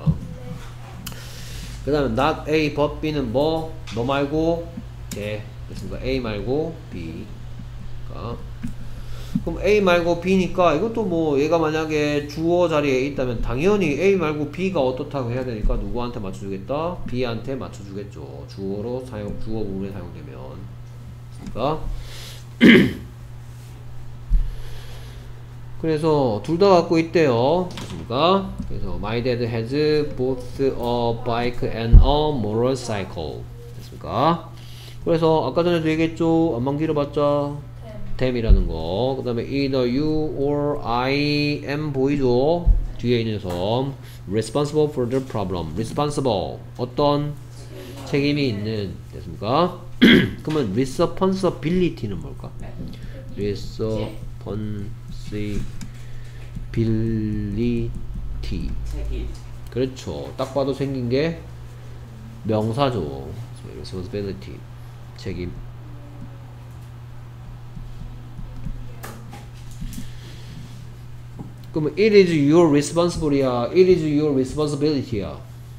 Speaker 1: 그 다음에 not A but B는 뭐? 너 말고 쟤. 됐습니까? A 말고 B. 그럼 A 말고 B니까 이것도 뭐 얘가 만약에 주어 자리에 있다면 당연히 A 말고 B가 어떻다고 해야 되니까 누구한테 맞춰주겠다? B한테 맞춰주겠죠. 주어로 주어 부분에 사용되면. 그러니까 그래서 둘 다 갖고 있대요. 됐습니까? 그래서 my dad has both a bike and a motorcycle. 됐습니까? 그래서 아까 전에도 얘기했죠. 안만 길어봤자 them이라는 거. 그 다음에 either you or I am 보이죠? 뒤에 있는 섬 responsible for the problem. responsible 어떤 책임이 있는. 됐습니까? 그러면 responsibility는 뭘까? responsibility
Speaker 3: 책임.
Speaker 1: 그렇죠. 딱 봐도 생긴 게 명사죠. responsibility 책임. 그러면 it is your responsibility야, it is your responsibility야.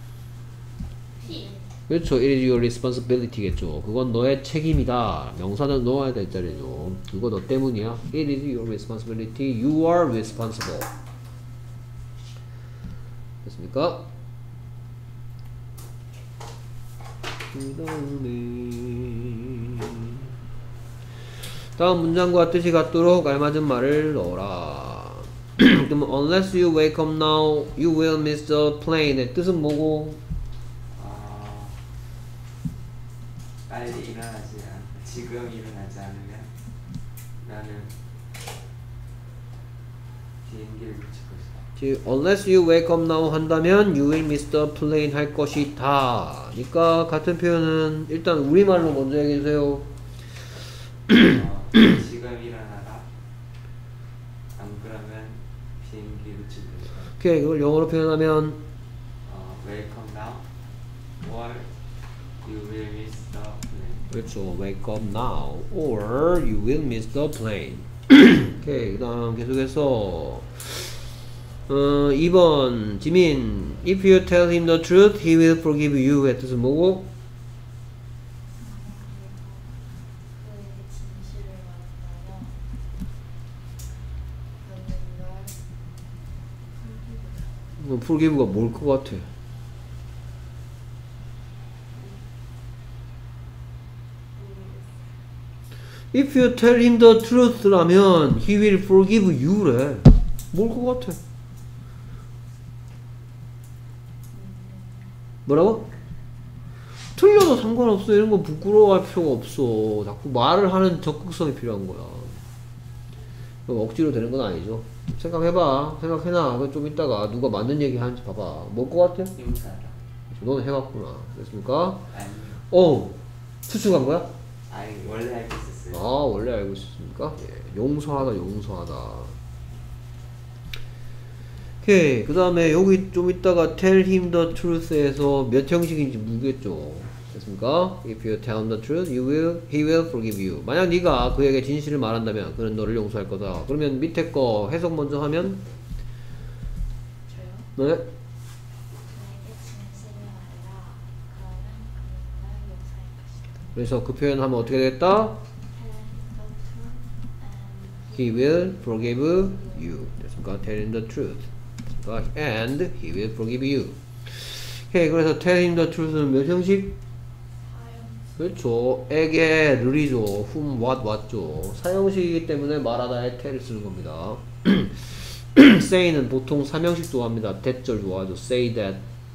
Speaker 1: 그렇죠. it is your responsibility겠죠. 그건 너의 책임이다. 명사는 넣어야 될 자리죠. 그거 너 때문이야. it is your responsibility. you are responsible. 됐습니까? 다음 문장과 뜻이 같도록 알맞은 말을 넣어라. 그러면 unless you wake up now, you will miss the plane. 뜻은 뭐고?
Speaker 3: 빨리 지금 일어나지 않으면 나는 비행기를 놓칠 것이다.
Speaker 1: unless you wake up now 한다면 you will miss the plane 할 것이다. 그러니까 같은 표현은 일단 우리말로 먼저 얘기해주세요.
Speaker 3: 지금 일어나라. 안 그러면 비행기 놓칠 것이다.
Speaker 1: 오케이, 그걸 영어로 표현하면
Speaker 3: wake up now or you will miss the plane.
Speaker 1: 그렇죠. wake up now or you will miss the plane. 오케이, 그 다음 계속해서 2번 지민 if you tell him the truth he will forgive you의 뜻은 뭐고? forgive가 뭘 것 같아? If you tell him the truth라면 he will forgive you래. 뭘 것 같아? 뭐라고? 틀려도 상관없어. 이런 거 부끄러워할 필요가 없어. 자꾸 말을 하는 적극성이 필요한 거야. 억지로 되는 건 아니죠. 생각해봐. 생각해놔. 좀 이따가 누가 맞는 얘기 하는지 봐봐. 뭘 것 같아?
Speaker 3: 용사다.
Speaker 1: 너는 해봤구나. 됐습니까?
Speaker 3: 아니요.
Speaker 1: 추측한 거야?
Speaker 3: 아니 원래 알고 있었어요.
Speaker 1: 아, 원래 알고 있었습니까? 예, 용서하다. 오케이. 그 다음에 여기 좀 이따가 tell him the truth에서 몇 형식인지 묻겠죠. 됐습니까? If you tell him the truth, he will forgive you. 만약 네가 그에게 진실을 말한다면 그는 너를 용서할 거다. 그러면 밑에 거 해석 먼저 하면
Speaker 2: 저요?
Speaker 1: 네?
Speaker 2: 나에게 진실을 말해라. 그러면 그는 날 용서할 것이다.
Speaker 1: 그래서 그 표현하면 어떻게 되겠다? He will forgive you. 됐습니까? Tell him the truth. And he will forgive you. 오케이. 그래서 tell him the truth는 몇 형식? 그렇죠. 에게, 르리죠. whom, what죠. 사형식이기 때문에 말하다에 tell을 쓰는 겁니다. say는 보통 3형식 좋아합니다. that절 좋아하죠. say that.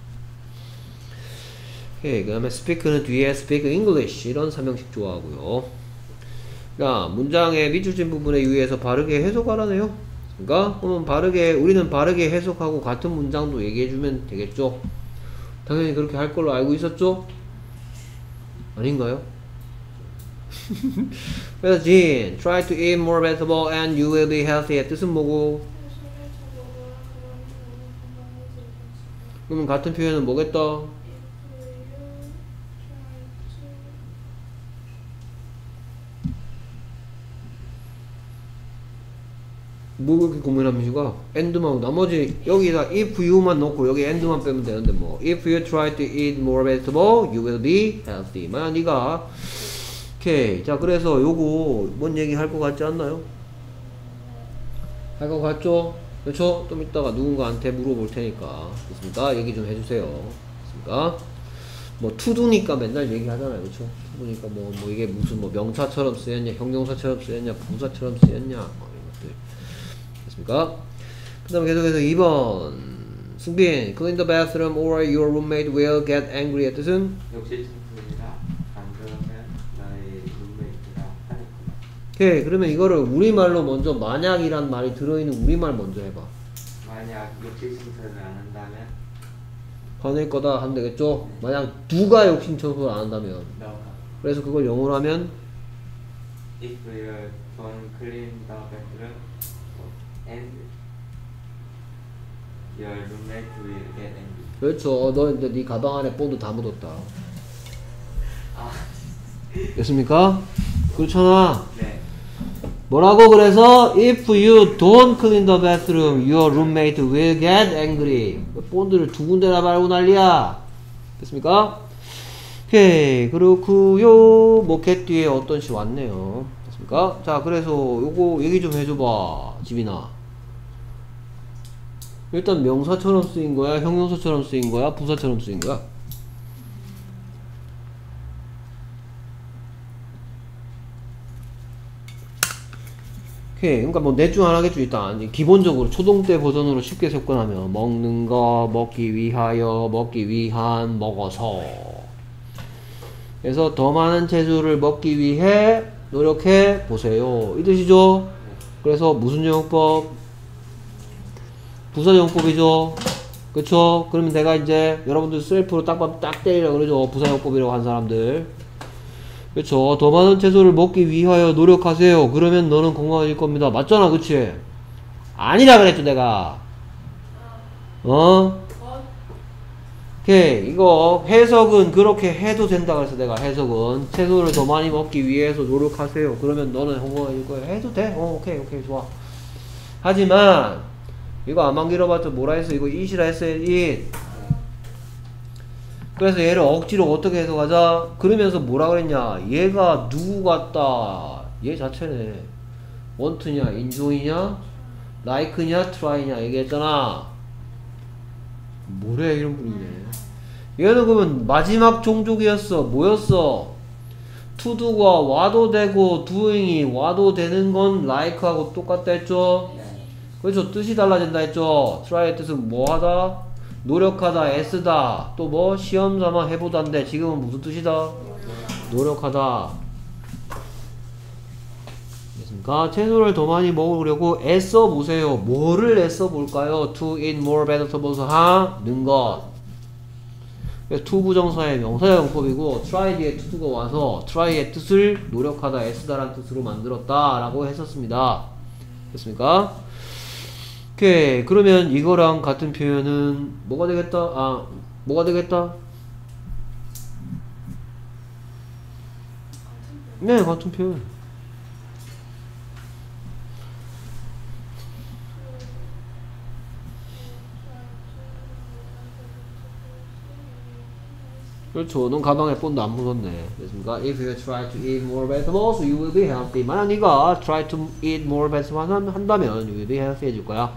Speaker 1: 오케이. 그 다음에 speak는 뒤에 speak English 이런 3형식 좋아하고요. 자, 문장의 미주진 부분에 유의해서 바르게 해석하라네요. 그러니까 우리는 바르게 해석하고 같은 문장도 얘기해주면 되겠죠. 당연히 그렇게 할 걸로 알고 있었죠? 아닌가요? 그래서 진, try to eat more vegetable and you will be healthy. 뜻은 뭐고? 그러면 같은 표현은 뭐겠다? 뭐 그렇게 고민합니까? and만 나머지 여기다 if you만 넣고 여기 and만 빼면 되는데 뭐 if you try to eat more vegetable you will be healthy. 만약 네가 오케이 자 그래서 요거 뭔 얘기 할 것 같지 않나요? 할 것 같죠? 그렇죠? 좀 이따가 누군가한테 물어볼 테니까 됐습니까? 얘기 좀 해주세요. 됐습니까? 뭐 투두니까 맨날 얘기하잖아요. 그렇죠? 투두니까 뭐 이게 무슨 뭐 명사처럼 쓰였냐 형용사처럼 쓰였냐 부사처럼 쓰였냐 뭐 이런 것들 됐습니까? 그 다음에 계속해서 2번 승빈 clean the bathroom or your roommate will get angry at 뜻은?
Speaker 3: 욕실 청소해라. 안 그러면 너의 룸메이트가 화낼 거다.
Speaker 1: 오케이 그러면 이거를 우리말로 먼저 만약이란 말이 들어있는 우리말 먼저 해봐.
Speaker 3: 만약 욕실 청소를 안 한다면
Speaker 1: 화낼 거다 하면 되겠죠? 만약 누가 욕실 청소를 안 한다면
Speaker 3: 너가
Speaker 1: 그래서 그걸 영어로 하면
Speaker 3: if you don't clean the bathroom and your roommate will get angry.
Speaker 1: 그렇죠. 너 이제 네 가방 안에 본드 다 묻었다.
Speaker 3: 아,
Speaker 1: 됐습니까? 그렇잖아.
Speaker 3: 네.
Speaker 1: 뭐라고 그래서 if you don't clean the bathroom, your roommate will get angry. 본드를 두 군데나 말고 난리야. 됐습니까? 오케이 그렇구요. 뭐 get 뒤에 어떤 시 왔네요. 됐습니까? 자 그래서 요거 얘기 좀 해줘봐 지빈아. 일단 명사처럼 쓰인 거야 형용사처럼 쓰인 거야 부사처럼 쓰인 거야? 오케이 그러니까 뭐 넷 중 하나겠죠. 일단 기본적으로 초동 때 버전으로 쉽게 접근하면 먹는 거 먹기 위하여 먹기 위한 먹어서 그래서 더 많은 채소를 먹기 위해 노력해 보세요 이 뜻이죠. 그래서 무슨 용법? 부사용법이죠. 그쵸? 그러면 내가 이제 여러분들 셀프로 딱 때리라 그러죠. 부사용법이라고 한 사람들. 그쵸? 더 많은 채소를 먹기 위하여 노력하세요. 그러면 너는 건강해질 겁니다. 맞잖아, 그치? 아니라 그랬죠, 내가. 오케이. 이거 해석은 그렇게 해도 된다 그래서 내가 해석은 채소를 더 많이 먹기 위해서 노력하세요. 그러면 너는 건강해질 거야. 해도 돼. 오케이, 좋아. 하지만 이거 안만 길어봤자 뭐라 했어? 이거 it이라 했어요, it. 그래서 얘를 억지로 어떻게 해석하자? 그러면서 뭐라 그랬냐? 얘가 누구 같다. 얘 자체네. want냐, enjoy냐, like냐, try냐 얘기했잖아. 뭐래 이런 분이네. 얘는 그러면 마지막 종족이었어. 뭐였어? to do가 와도 되고 doing이 와도 되는 건 like하고 똑같다 했죠? 그렇죠. 뜻이 달라진다 했죠. try의 뜻은 뭐 하다? 노력하다, 애쓰다. 또 뭐? 시험 삼아 해보다인데 지금은 무슨 뜻이다? 노력하다. 됐습니까? 채소를 더 많이 먹으려고 애써 보세요. 뭐를 애써 볼까요? to eat more vegetables 하는 것. to 부정사의 명사용법이고 try 뒤에 to do가 와서 try의 뜻을 노력하다, 애쓰다라는 뜻으로 만들었다 라고 했었습니다. 됐습니까? 오케이. 그러면 이거랑 같은 표현은 뭐가 되겠다? 뭐가 되겠다? 네, 같은 표현. 그렇죠. 넌 가방에 본드 안 묻었네. 됐습니까? If you try to eat more vegetables, you will be healthy. 만약 네가 try to eat more vegetables 한다면 you will be healthy 해줄 거야.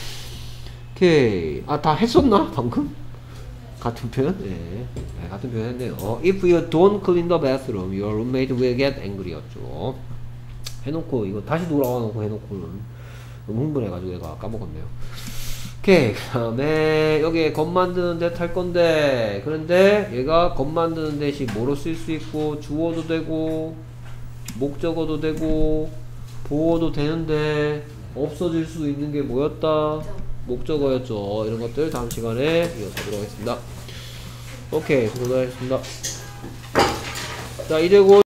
Speaker 1: 오케이. 다 했었나? 방금? 같은 표현? 네, 같은 표현 했네요. If you don't clean the bathroom, your roommate will get angry 였죠. 해놓고, 이거 다시 돌아와 놓고 해놓고는 너무 흥분해가지고 내가 까먹었네요. 오케이. 그 다음에 여기에 겉 만드는 데 탈 건데, 그런데 얘가 겉 만드는 대시 뭐로 쓸 수 있고, 주어도 되고, 목적어도 되고, 보어도 되는데, 없어질 수 있는 게 뭐였다? 목적어였죠. 이런 것들 다음 시간에 이어가도록 하겠습니다. 오케이. 수고하셨습니다. 자, 이제 곧